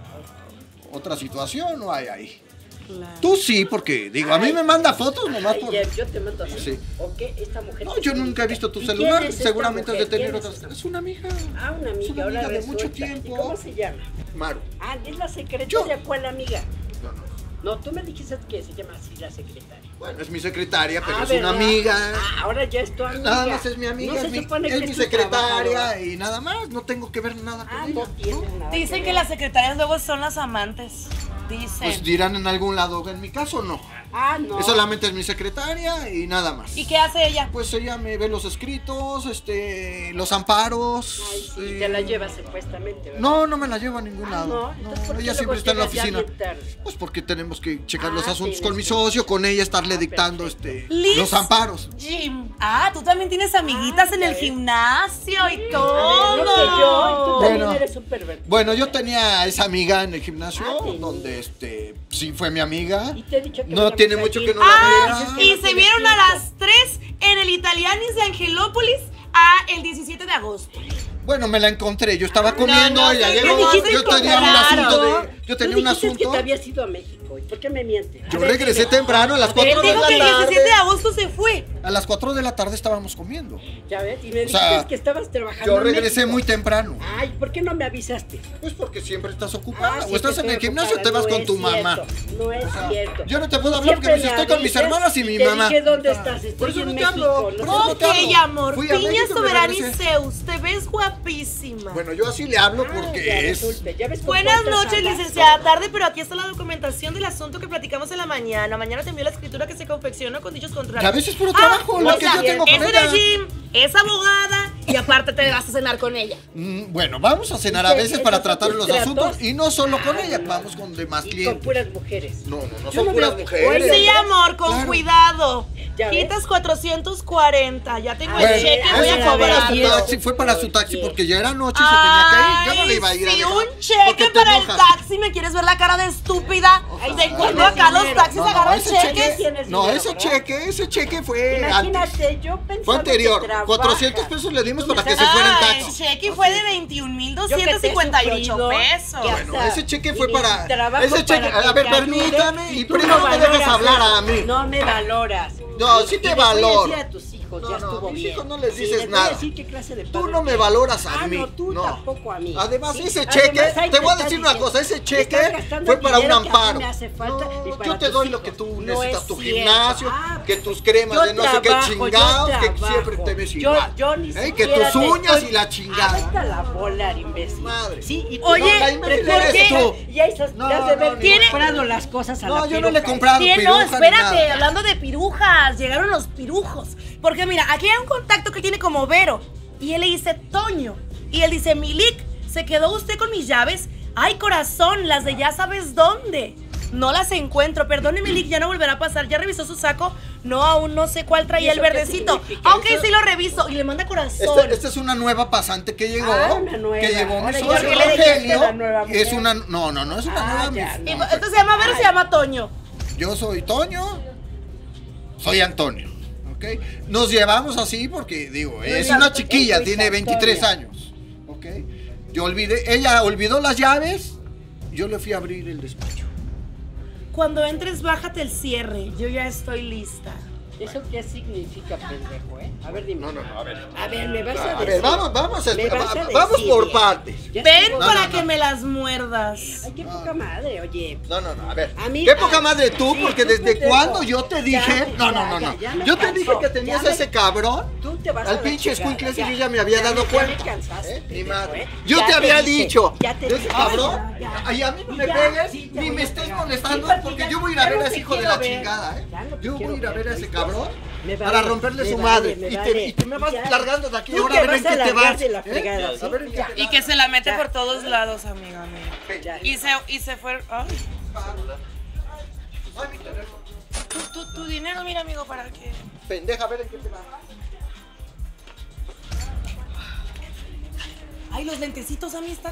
[SPEAKER 5] otra situación, no hay ahí. Tú sí, porque digo, a mí
[SPEAKER 6] Ay.
[SPEAKER 5] me manda fotos nomás
[SPEAKER 6] Ay,
[SPEAKER 5] por
[SPEAKER 6] ya, yo te mando así.
[SPEAKER 5] Sí.
[SPEAKER 6] ¿O qué? Esta mujer.
[SPEAKER 5] No,
[SPEAKER 6] te
[SPEAKER 5] yo
[SPEAKER 6] publica.
[SPEAKER 5] nunca he visto tu
[SPEAKER 6] ¿Y
[SPEAKER 5] celular,
[SPEAKER 6] quién es esta
[SPEAKER 5] seguramente has de
[SPEAKER 6] mujer?
[SPEAKER 5] tener
[SPEAKER 6] ¿Quién es
[SPEAKER 5] otras.
[SPEAKER 6] esta
[SPEAKER 5] Es una amiga.
[SPEAKER 6] Ah, una
[SPEAKER 5] Es
[SPEAKER 6] amiga,
[SPEAKER 5] una
[SPEAKER 6] ahora
[SPEAKER 5] amiga de mucho
[SPEAKER 6] resulta. ¿Y
[SPEAKER 5] tiempo.
[SPEAKER 6] cómo se llama?
[SPEAKER 5] Maru.
[SPEAKER 6] Ah, es la secretaria.
[SPEAKER 5] Yo.
[SPEAKER 6] ¿Cuál amiga?
[SPEAKER 5] No, no.
[SPEAKER 6] No, tú me dijiste que se llama así la secretaria.
[SPEAKER 5] Bueno, es mi secretaria, pero
[SPEAKER 6] Ah,
[SPEAKER 5] es una
[SPEAKER 6] ¿verdad?
[SPEAKER 5] amiga.
[SPEAKER 6] Ah, ahora ya es tu amiga.
[SPEAKER 5] Nada más es mi amiga,
[SPEAKER 6] No
[SPEAKER 5] es,
[SPEAKER 6] se
[SPEAKER 5] mi,
[SPEAKER 6] supone
[SPEAKER 5] es
[SPEAKER 6] que
[SPEAKER 5] mi
[SPEAKER 6] tu
[SPEAKER 5] secretaria
[SPEAKER 6] trabajadora.
[SPEAKER 5] y nada más, no tengo que ver nada con
[SPEAKER 6] Ah,
[SPEAKER 5] ella.
[SPEAKER 6] no tienes nada.
[SPEAKER 2] Dicen que
[SPEAKER 6] ver.
[SPEAKER 2] las secretarias luego son las amantes. Dicen.
[SPEAKER 5] Pues dirán en algún lado, en mi caso no.
[SPEAKER 6] Ah, no.
[SPEAKER 5] Es solamente es mi secretaria y nada más.
[SPEAKER 2] ¿Y qué hace ella?
[SPEAKER 5] Pues ella me ve los escritos, este, los amparos.
[SPEAKER 6] Ay, sí,
[SPEAKER 5] eh,
[SPEAKER 6] te la llevas supuestamente, ¿verdad?
[SPEAKER 5] No, no me la llevo a ningún
[SPEAKER 6] Ah,
[SPEAKER 5] lado.
[SPEAKER 6] no, entonces, ¿por qué
[SPEAKER 5] ella
[SPEAKER 6] luego
[SPEAKER 5] siempre está en la
[SPEAKER 6] llegas ya
[SPEAKER 5] oficina.
[SPEAKER 6] bien tarde?
[SPEAKER 5] Pues porque tenemos que checar
[SPEAKER 6] Ah,
[SPEAKER 5] los asuntos
[SPEAKER 6] tienes
[SPEAKER 5] con mi
[SPEAKER 6] que-
[SPEAKER 5] socio, con ella estarle
[SPEAKER 6] Ah,
[SPEAKER 5] dictando
[SPEAKER 6] perfecto.
[SPEAKER 5] este,
[SPEAKER 2] Liz.
[SPEAKER 5] los amparos.
[SPEAKER 2] Jim. Ah, tú también tienes amiguitas
[SPEAKER 6] Ah,
[SPEAKER 2] en
[SPEAKER 6] ya
[SPEAKER 2] el
[SPEAKER 6] ves.
[SPEAKER 2] gimnasio y
[SPEAKER 6] A ver,
[SPEAKER 2] todo.
[SPEAKER 6] no que yo, y tú también
[SPEAKER 5] Bueno.
[SPEAKER 6] eres un pervertido.
[SPEAKER 5] Bueno, yo tenía esa amiga en el gimnasio,
[SPEAKER 6] Ah, tenía.
[SPEAKER 5] donde este, sí fue mi amiga.
[SPEAKER 6] Y te he dicho que
[SPEAKER 5] No
[SPEAKER 6] vamos
[SPEAKER 5] tiene
[SPEAKER 6] allí.
[SPEAKER 5] mucho que no
[SPEAKER 2] Ah,
[SPEAKER 5] la
[SPEAKER 6] dices
[SPEAKER 5] vea.
[SPEAKER 6] que
[SPEAKER 2] y
[SPEAKER 6] no
[SPEAKER 2] se
[SPEAKER 6] tienes
[SPEAKER 2] vieron a
[SPEAKER 6] tiempo.
[SPEAKER 2] las tres en el Italianis de Angelópolis a el diecisiete de agosto.
[SPEAKER 5] Bueno, me la encontré, yo estaba
[SPEAKER 6] Ah,
[SPEAKER 5] comiendo,
[SPEAKER 2] no,
[SPEAKER 5] ella
[SPEAKER 2] sí,
[SPEAKER 5] llegó,
[SPEAKER 2] me dijiste
[SPEAKER 5] yo
[SPEAKER 2] que
[SPEAKER 5] tenía un
[SPEAKER 2] claro.
[SPEAKER 5] asunto de, yo tenía
[SPEAKER 6] Tú
[SPEAKER 5] un
[SPEAKER 6] dijiste
[SPEAKER 5] asunto.
[SPEAKER 6] que te habías ido a México. ¿Y por qué me mientes? A
[SPEAKER 5] Yo
[SPEAKER 6] ver,
[SPEAKER 5] regresé
[SPEAKER 6] dime.
[SPEAKER 5] temprano a las
[SPEAKER 6] Él
[SPEAKER 5] cuatro de
[SPEAKER 2] Dijo
[SPEAKER 5] la
[SPEAKER 2] que el diecisiete de
[SPEAKER 5] tarde.
[SPEAKER 2] agosto se fue.
[SPEAKER 5] A las cuatro de la tarde estábamos comiendo.
[SPEAKER 6] Ya ves, y me
[SPEAKER 5] O
[SPEAKER 6] dijiste
[SPEAKER 5] sea,
[SPEAKER 6] que estabas trabajando
[SPEAKER 5] Yo
[SPEAKER 6] en
[SPEAKER 5] regresé
[SPEAKER 6] México.
[SPEAKER 5] muy temprano.
[SPEAKER 6] Ay, ¿por qué no me avisaste?
[SPEAKER 5] Pues porque siempre estás ocupada.
[SPEAKER 6] Ah, sí,
[SPEAKER 5] o estás
[SPEAKER 6] que
[SPEAKER 5] en el
[SPEAKER 6] estoy
[SPEAKER 5] gimnasio o te
[SPEAKER 6] ocupada.
[SPEAKER 5] vas
[SPEAKER 6] No
[SPEAKER 5] con tu
[SPEAKER 6] es
[SPEAKER 5] mamá.
[SPEAKER 6] cierto, No es cierto.
[SPEAKER 5] Yo no te puedo
[SPEAKER 6] Tú
[SPEAKER 5] hablar porque
[SPEAKER 6] siempre
[SPEAKER 5] me estoy
[SPEAKER 6] me
[SPEAKER 5] con mis
[SPEAKER 6] avisas
[SPEAKER 5] hermanas y mi
[SPEAKER 6] te
[SPEAKER 5] mamá.
[SPEAKER 6] dije, ¿dónde estás? Estoy
[SPEAKER 5] Por eso
[SPEAKER 6] en
[SPEAKER 5] no te
[SPEAKER 6] México.
[SPEAKER 5] hablo,
[SPEAKER 6] no
[SPEAKER 5] por
[SPEAKER 6] sé
[SPEAKER 5] eso no
[SPEAKER 6] por
[SPEAKER 2] Ok,
[SPEAKER 5] te hablo.
[SPEAKER 2] amor.
[SPEAKER 5] Fui a
[SPEAKER 2] Piña,
[SPEAKER 5] México y me
[SPEAKER 2] Soberana y
[SPEAKER 5] regresé.
[SPEAKER 2] Zeus. Te ves guapísima.
[SPEAKER 5] Bueno, yo así le hablo
[SPEAKER 6] Ah,
[SPEAKER 5] porque
[SPEAKER 6] ya
[SPEAKER 5] es.
[SPEAKER 6] resulta, ya ves con
[SPEAKER 2] Buenas
[SPEAKER 6] cuántas
[SPEAKER 2] noches,
[SPEAKER 6] andas.
[SPEAKER 2] licenciada. Tarde, pero aquí está la documentación del asunto que platicamos en la mañana. Mañana te envío la escritura que se confeccionó con dichos contratos.
[SPEAKER 5] Que a veces es puro
[SPEAKER 2] Ah,
[SPEAKER 5] trabajo, lo
[SPEAKER 2] o
[SPEAKER 5] que
[SPEAKER 2] sea,
[SPEAKER 5] yo tengo con
[SPEAKER 2] es
[SPEAKER 5] ella.
[SPEAKER 2] de Jim, es abogada y aparte te vas a cenar con ella.
[SPEAKER 5] Mm, bueno, vamos a cenar a
[SPEAKER 6] ¿Y qué-
[SPEAKER 5] veces para
[SPEAKER 6] esos son
[SPEAKER 5] tratar
[SPEAKER 6] tus
[SPEAKER 5] los
[SPEAKER 6] tratos?
[SPEAKER 5] asuntos y no solo con
[SPEAKER 6] Ah,
[SPEAKER 5] ella,
[SPEAKER 6] no.
[SPEAKER 5] vamos con demás
[SPEAKER 6] Y con
[SPEAKER 5] clientes.
[SPEAKER 6] puras mujeres.
[SPEAKER 5] No, no, no
[SPEAKER 6] Yo
[SPEAKER 5] son
[SPEAKER 6] no
[SPEAKER 5] puras
[SPEAKER 6] veo-
[SPEAKER 5] mujeres.
[SPEAKER 6] Oye,
[SPEAKER 2] Sí, amor, con
[SPEAKER 5] Claro.
[SPEAKER 2] cuidado.
[SPEAKER 6] Ya ves.
[SPEAKER 2] Quitas cuatrocientos cuarenta, ya tengo
[SPEAKER 5] Bueno,
[SPEAKER 2] el cheque,
[SPEAKER 6] a
[SPEAKER 2] voy
[SPEAKER 5] eso
[SPEAKER 2] a
[SPEAKER 6] ver,
[SPEAKER 5] fue
[SPEAKER 6] a ver,
[SPEAKER 5] para
[SPEAKER 2] cobrar.
[SPEAKER 5] su
[SPEAKER 6] Diego.
[SPEAKER 5] taxi, fue para su taxi
[SPEAKER 6] Oye.
[SPEAKER 5] porque ya era noche y se tenía que ir. Yo no le iba a ir a
[SPEAKER 2] si
[SPEAKER 5] dejar.
[SPEAKER 2] un
[SPEAKER 5] porque
[SPEAKER 2] cheque
[SPEAKER 5] te
[SPEAKER 2] para el
[SPEAKER 5] enojas.
[SPEAKER 2] taxi, ¿me quieres ver la cara de estúpida?
[SPEAKER 6] Ay,
[SPEAKER 2] ¿De
[SPEAKER 6] sí,
[SPEAKER 2] cuándo
[SPEAKER 6] tienes
[SPEAKER 2] acá los
[SPEAKER 6] dinero.
[SPEAKER 2] taxis
[SPEAKER 5] No, no,
[SPEAKER 2] agarran
[SPEAKER 5] ese
[SPEAKER 2] cheques?
[SPEAKER 5] cheque,
[SPEAKER 6] Tienes
[SPEAKER 5] no,
[SPEAKER 6] dinero,
[SPEAKER 5] ese
[SPEAKER 6] ¿verdad?
[SPEAKER 5] cheque, ese cheque fue antes.
[SPEAKER 6] Imagínate, yo pensando
[SPEAKER 5] Fue anterior.
[SPEAKER 6] que trabajas.
[SPEAKER 5] cuatrocientos pesos le dimos
[SPEAKER 6] Tú me
[SPEAKER 5] para que se
[SPEAKER 6] estás-
[SPEAKER 5] fuera en
[SPEAKER 2] Ah,
[SPEAKER 5] taxi.
[SPEAKER 2] el cheque fue de veintiún mil
[SPEAKER 6] Yo que te he
[SPEAKER 2] doscientos cincuenta y ocho
[SPEAKER 6] sufrido,
[SPEAKER 2] pesos.
[SPEAKER 6] que
[SPEAKER 5] Bueno,
[SPEAKER 6] hasta
[SPEAKER 5] ese cheque fue
[SPEAKER 6] mi
[SPEAKER 5] para.
[SPEAKER 6] trabajo
[SPEAKER 5] Ese cheque.
[SPEAKER 6] para que
[SPEAKER 5] A ver,
[SPEAKER 6] te ayude,
[SPEAKER 5] permítame. Y
[SPEAKER 6] tú
[SPEAKER 5] primero
[SPEAKER 6] no
[SPEAKER 5] me dejas
[SPEAKER 6] valoras
[SPEAKER 5] hablar
[SPEAKER 6] eso.
[SPEAKER 5] a mí.
[SPEAKER 6] No me valoras.
[SPEAKER 5] No,
[SPEAKER 6] Y-
[SPEAKER 5] sí
[SPEAKER 6] y
[SPEAKER 5] te
[SPEAKER 6] les voy a
[SPEAKER 5] valoro.
[SPEAKER 6] decir a tus hijos,
[SPEAKER 5] No,
[SPEAKER 6] ya
[SPEAKER 5] no,
[SPEAKER 6] estuvo
[SPEAKER 5] a mis
[SPEAKER 6] bien.
[SPEAKER 5] hijos no les
[SPEAKER 6] Sí,
[SPEAKER 5] dices
[SPEAKER 6] les voy a
[SPEAKER 5] nada.
[SPEAKER 6] decir qué clase de
[SPEAKER 5] Tú
[SPEAKER 6] padre
[SPEAKER 5] no me
[SPEAKER 6] eres.
[SPEAKER 5] valoras a
[SPEAKER 6] Ah,
[SPEAKER 5] mí.
[SPEAKER 6] no, tú
[SPEAKER 5] No.
[SPEAKER 6] tampoco a mí.
[SPEAKER 5] Además,
[SPEAKER 6] Sí,
[SPEAKER 5] ese
[SPEAKER 6] además,
[SPEAKER 5] cheque,
[SPEAKER 6] ahí
[SPEAKER 5] te voy a
[SPEAKER 6] estás
[SPEAKER 5] decir una
[SPEAKER 6] diciendo,
[SPEAKER 5] cosa, ese
[SPEAKER 6] estás
[SPEAKER 5] cheque
[SPEAKER 6] gastando
[SPEAKER 5] fue para un
[SPEAKER 6] dinero que a mí
[SPEAKER 5] amparo.
[SPEAKER 6] me hace falta y
[SPEAKER 5] No,
[SPEAKER 6] para
[SPEAKER 5] yo te
[SPEAKER 6] tus
[SPEAKER 5] doy lo
[SPEAKER 6] hijos.
[SPEAKER 5] que tú
[SPEAKER 6] No
[SPEAKER 5] necesitas,
[SPEAKER 6] es
[SPEAKER 5] tu
[SPEAKER 6] cierto.
[SPEAKER 5] gimnasio,
[SPEAKER 6] Ah,
[SPEAKER 5] que tus cremas
[SPEAKER 6] yo
[SPEAKER 5] de no sé qué
[SPEAKER 6] trabajo, yo
[SPEAKER 5] chingados, que
[SPEAKER 6] trabajo.
[SPEAKER 5] siempre te ves
[SPEAKER 6] Yo-
[SPEAKER 5] igual.
[SPEAKER 6] yo ni
[SPEAKER 5] ¿Eh? Que
[SPEAKER 6] siquiera
[SPEAKER 5] tus
[SPEAKER 6] te
[SPEAKER 5] uñas
[SPEAKER 6] estoy-
[SPEAKER 5] y la
[SPEAKER 6] Ah,
[SPEAKER 5] chingada.
[SPEAKER 6] vete a la bola, imbécil.
[SPEAKER 5] Madre.
[SPEAKER 6] Sí, y tú
[SPEAKER 2] Oye,
[SPEAKER 6] no,
[SPEAKER 5] la imbécil
[SPEAKER 6] ¿por
[SPEAKER 5] eres
[SPEAKER 6] qué?
[SPEAKER 5] tú.
[SPEAKER 6] Y ahí estás,
[SPEAKER 5] No,
[SPEAKER 6] te has de haber
[SPEAKER 5] no, ni
[SPEAKER 6] comprado las cosas a la
[SPEAKER 5] No, yo no le he
[SPEAKER 6] piruja.
[SPEAKER 5] comprado
[SPEAKER 2] Bien, no,
[SPEAKER 5] piruja ni
[SPEAKER 2] espérate,
[SPEAKER 5] nada.
[SPEAKER 2] hablando de pirujas, llegaron los pirujos. Porque mira, aquí hay un contacto que tiene como Vero. Y él le dice Toño. Y él dice, Milik, ¿se quedó usted con mis llaves? Ay, corazón, las de ya sabes dónde. No las encuentro, perdone, Milik, ya no volverá a pasar. ¿Ya revisó su saco? No, aún no sé cuál
[SPEAKER 6] ¿Y
[SPEAKER 2] traía el
[SPEAKER 6] eso qué
[SPEAKER 2] verdecito.
[SPEAKER 6] significa?
[SPEAKER 2] Aunque
[SPEAKER 5] Eso-
[SPEAKER 2] sí lo reviso. Y le manda corazón.
[SPEAKER 5] Esta esta es una nueva pasante que llegó,
[SPEAKER 6] Ah, una nueva.
[SPEAKER 5] que llevó mi
[SPEAKER 6] Ahora, ¿y
[SPEAKER 5] socio
[SPEAKER 2] por qué le dijiste
[SPEAKER 5] Rogelio.
[SPEAKER 6] la nueva
[SPEAKER 5] Es
[SPEAKER 6] mujer?
[SPEAKER 5] una, no, no, no es una
[SPEAKER 6] Ah,
[SPEAKER 5] nueva.
[SPEAKER 6] ya,
[SPEAKER 5] mi-
[SPEAKER 2] Y,
[SPEAKER 5] no,
[SPEAKER 2] entonces se llama Vero, se llama Toño.
[SPEAKER 5] Yo soy Toño, soy Antonio, ¿ok? Nos llevamos así porque, digo, es
[SPEAKER 6] Luis
[SPEAKER 5] una
[SPEAKER 6] Ant-
[SPEAKER 5] chiquilla,
[SPEAKER 6] Luis
[SPEAKER 5] tiene veintitrés
[SPEAKER 6] Antonio.
[SPEAKER 5] años, ¿ok? Yo olvidé, ella olvidó las llaves, yo le fui a abrir el despacho.
[SPEAKER 2] Cuando entres, bájate el cierre. Yo ya estoy lista.
[SPEAKER 6] ¿Eso qué significa, pendejo, eh? A ver, dime.
[SPEAKER 5] No, no, no, a ver.
[SPEAKER 6] A ver, me vas a
[SPEAKER 5] A
[SPEAKER 6] decir.
[SPEAKER 5] ver, vamos, vamos, a,
[SPEAKER 6] Me vas a
[SPEAKER 5] va- vamos
[SPEAKER 6] decir,
[SPEAKER 5] por
[SPEAKER 6] bien.
[SPEAKER 5] partes.
[SPEAKER 6] Ya
[SPEAKER 2] Ven
[SPEAKER 6] estuvo-
[SPEAKER 5] No,
[SPEAKER 2] para
[SPEAKER 5] no,
[SPEAKER 2] que
[SPEAKER 5] no.
[SPEAKER 2] me las muerdas.
[SPEAKER 6] Ay, qué poca madre, oye.
[SPEAKER 5] No, no, no, a ver.
[SPEAKER 6] A mí-
[SPEAKER 5] Qué poca
[SPEAKER 6] a-
[SPEAKER 5] madre tú,
[SPEAKER 6] sí,
[SPEAKER 5] porque
[SPEAKER 6] tú,
[SPEAKER 5] desde
[SPEAKER 6] pendejo.
[SPEAKER 5] cuando yo te dije.
[SPEAKER 6] Ya,
[SPEAKER 5] no, no,
[SPEAKER 6] ya,
[SPEAKER 5] no,
[SPEAKER 6] ya,
[SPEAKER 5] no.
[SPEAKER 6] ya me
[SPEAKER 5] Yo te
[SPEAKER 6] cansó.
[SPEAKER 5] dije que tenías
[SPEAKER 6] Ya me-
[SPEAKER 5] ese cabrón.
[SPEAKER 6] Tú te vas a
[SPEAKER 5] Al
[SPEAKER 6] la
[SPEAKER 5] pinche
[SPEAKER 6] chingada,
[SPEAKER 5] escuincle
[SPEAKER 6] ya.
[SPEAKER 5] y yo ya me había
[SPEAKER 6] Ya
[SPEAKER 5] dado
[SPEAKER 6] me-
[SPEAKER 5] cuenta.
[SPEAKER 6] Ya me cansaste,
[SPEAKER 5] ¿Eh? Mi
[SPEAKER 6] pendejo,
[SPEAKER 5] madre.
[SPEAKER 6] ¿eh?
[SPEAKER 5] Yo
[SPEAKER 6] Ya
[SPEAKER 5] te había
[SPEAKER 6] dije,
[SPEAKER 5] dicho.
[SPEAKER 6] ya te
[SPEAKER 5] de ese
[SPEAKER 6] dije.
[SPEAKER 5] cabrón.
[SPEAKER 6] Ya, ya.
[SPEAKER 5] Ay, a mí no
[SPEAKER 6] Y
[SPEAKER 5] me
[SPEAKER 6] ya,
[SPEAKER 5] pegues
[SPEAKER 6] sí, te
[SPEAKER 5] ni
[SPEAKER 6] voy
[SPEAKER 5] me
[SPEAKER 6] a
[SPEAKER 5] estés
[SPEAKER 6] pegar.
[SPEAKER 5] molestando
[SPEAKER 6] Sí, porque
[SPEAKER 5] porque
[SPEAKER 6] ya-
[SPEAKER 5] yo voy a ir a
[SPEAKER 6] ya
[SPEAKER 5] ver
[SPEAKER 6] no
[SPEAKER 5] a
[SPEAKER 6] te
[SPEAKER 5] ese hijo de
[SPEAKER 6] quiero
[SPEAKER 5] la
[SPEAKER 6] ver.
[SPEAKER 5] chingada, ¿eh?
[SPEAKER 6] Ya no te
[SPEAKER 5] Yo voy
[SPEAKER 6] quiero
[SPEAKER 5] a ir a ver a ese
[SPEAKER 6] ¿oíste?
[SPEAKER 5] cabrón
[SPEAKER 6] Me
[SPEAKER 5] para
[SPEAKER 6] vale,
[SPEAKER 5] romperle
[SPEAKER 6] me
[SPEAKER 5] su
[SPEAKER 6] vale,
[SPEAKER 5] madre.
[SPEAKER 6] me
[SPEAKER 5] Y te,
[SPEAKER 6] vale.
[SPEAKER 5] y te me vas
[SPEAKER 6] Ya.
[SPEAKER 5] largando de aquí.
[SPEAKER 6] Tú
[SPEAKER 5] Ahora
[SPEAKER 6] te
[SPEAKER 5] a ver en
[SPEAKER 6] vas a
[SPEAKER 5] qué te
[SPEAKER 6] largar
[SPEAKER 5] vas.
[SPEAKER 6] de la
[SPEAKER 5] ¿eh?
[SPEAKER 6] fregada,
[SPEAKER 5] A ver en qué
[SPEAKER 6] ya.
[SPEAKER 5] te
[SPEAKER 2] Y que se la mete
[SPEAKER 6] Ya.
[SPEAKER 2] por todos lados, amiga mía.
[SPEAKER 6] Ya.
[SPEAKER 2] Y se, y se fue. Ay.
[SPEAKER 5] Ay, mi teléfono.
[SPEAKER 2] Tu, tu, tu dinero, mira, amigo, para que.
[SPEAKER 5] Pendeja, a ver en qué te vas.
[SPEAKER 2] Ay, los lentecitos, amistad.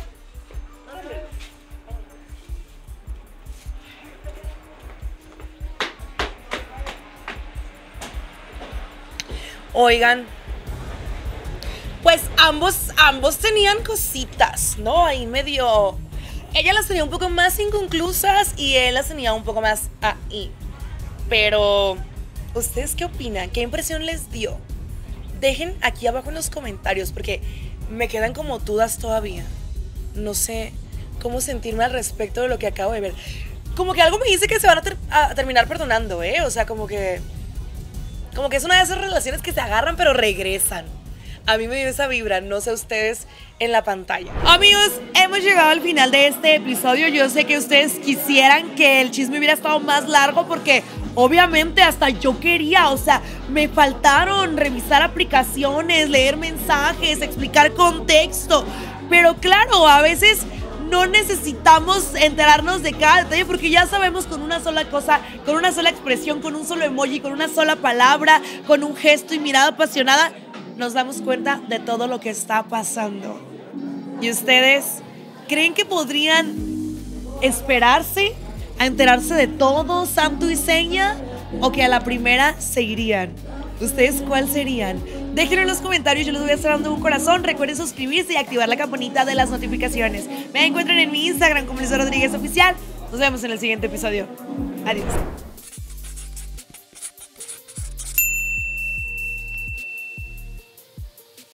[SPEAKER 2] Oigan, pues ambos, ambos tenían cositas, ¿no? Ahí medio. Ella las tenía un poco más inconclusas y él las tenía un poco más ahí. Pero, ¿ustedes qué opinan? ¿Qué impresión les dio? Dejen aquí abajo en los comentarios porque me quedan como dudas todavía. No sé cómo sentirme al respecto de lo que acabo de ver. Como que algo me dice que se van a, ter- a terminar perdonando, ¿eh? O sea, como que... Como que es una de esas relaciones que se agarran pero regresan. A mí me dio esa vibra, no sé ustedes en la pantalla. Amigos, hemos llegado al final de este episodio. Yo sé que ustedes quisieran que el chisme hubiera estado más largo porque obviamente hasta yo quería, o sea, me faltaron revisar aplicaciones, leer mensajes, explicar contexto. Pero claro, a veces no necesitamos enterarnos de cada detalle porque ya sabemos con una sola cosa, con una sola expresión, con un solo emoji, con una sola palabra, con un gesto y mirada apasionada, nos damos cuenta de todo lo que está pasando. ¿Y ustedes creen que podrían esperarse a enterarse de todo, santo y seña, o que a la primera se irían? ¿Ustedes cuál serían? Déjenlo en los comentarios, yo les voy a estar dando un corazón. Recuerden suscribirse y activar la campanita de las notificaciones. Me encuentran en mi Instagram como Lisa Rodríguez Oficial. Nos vemos en el siguiente episodio. Adiós.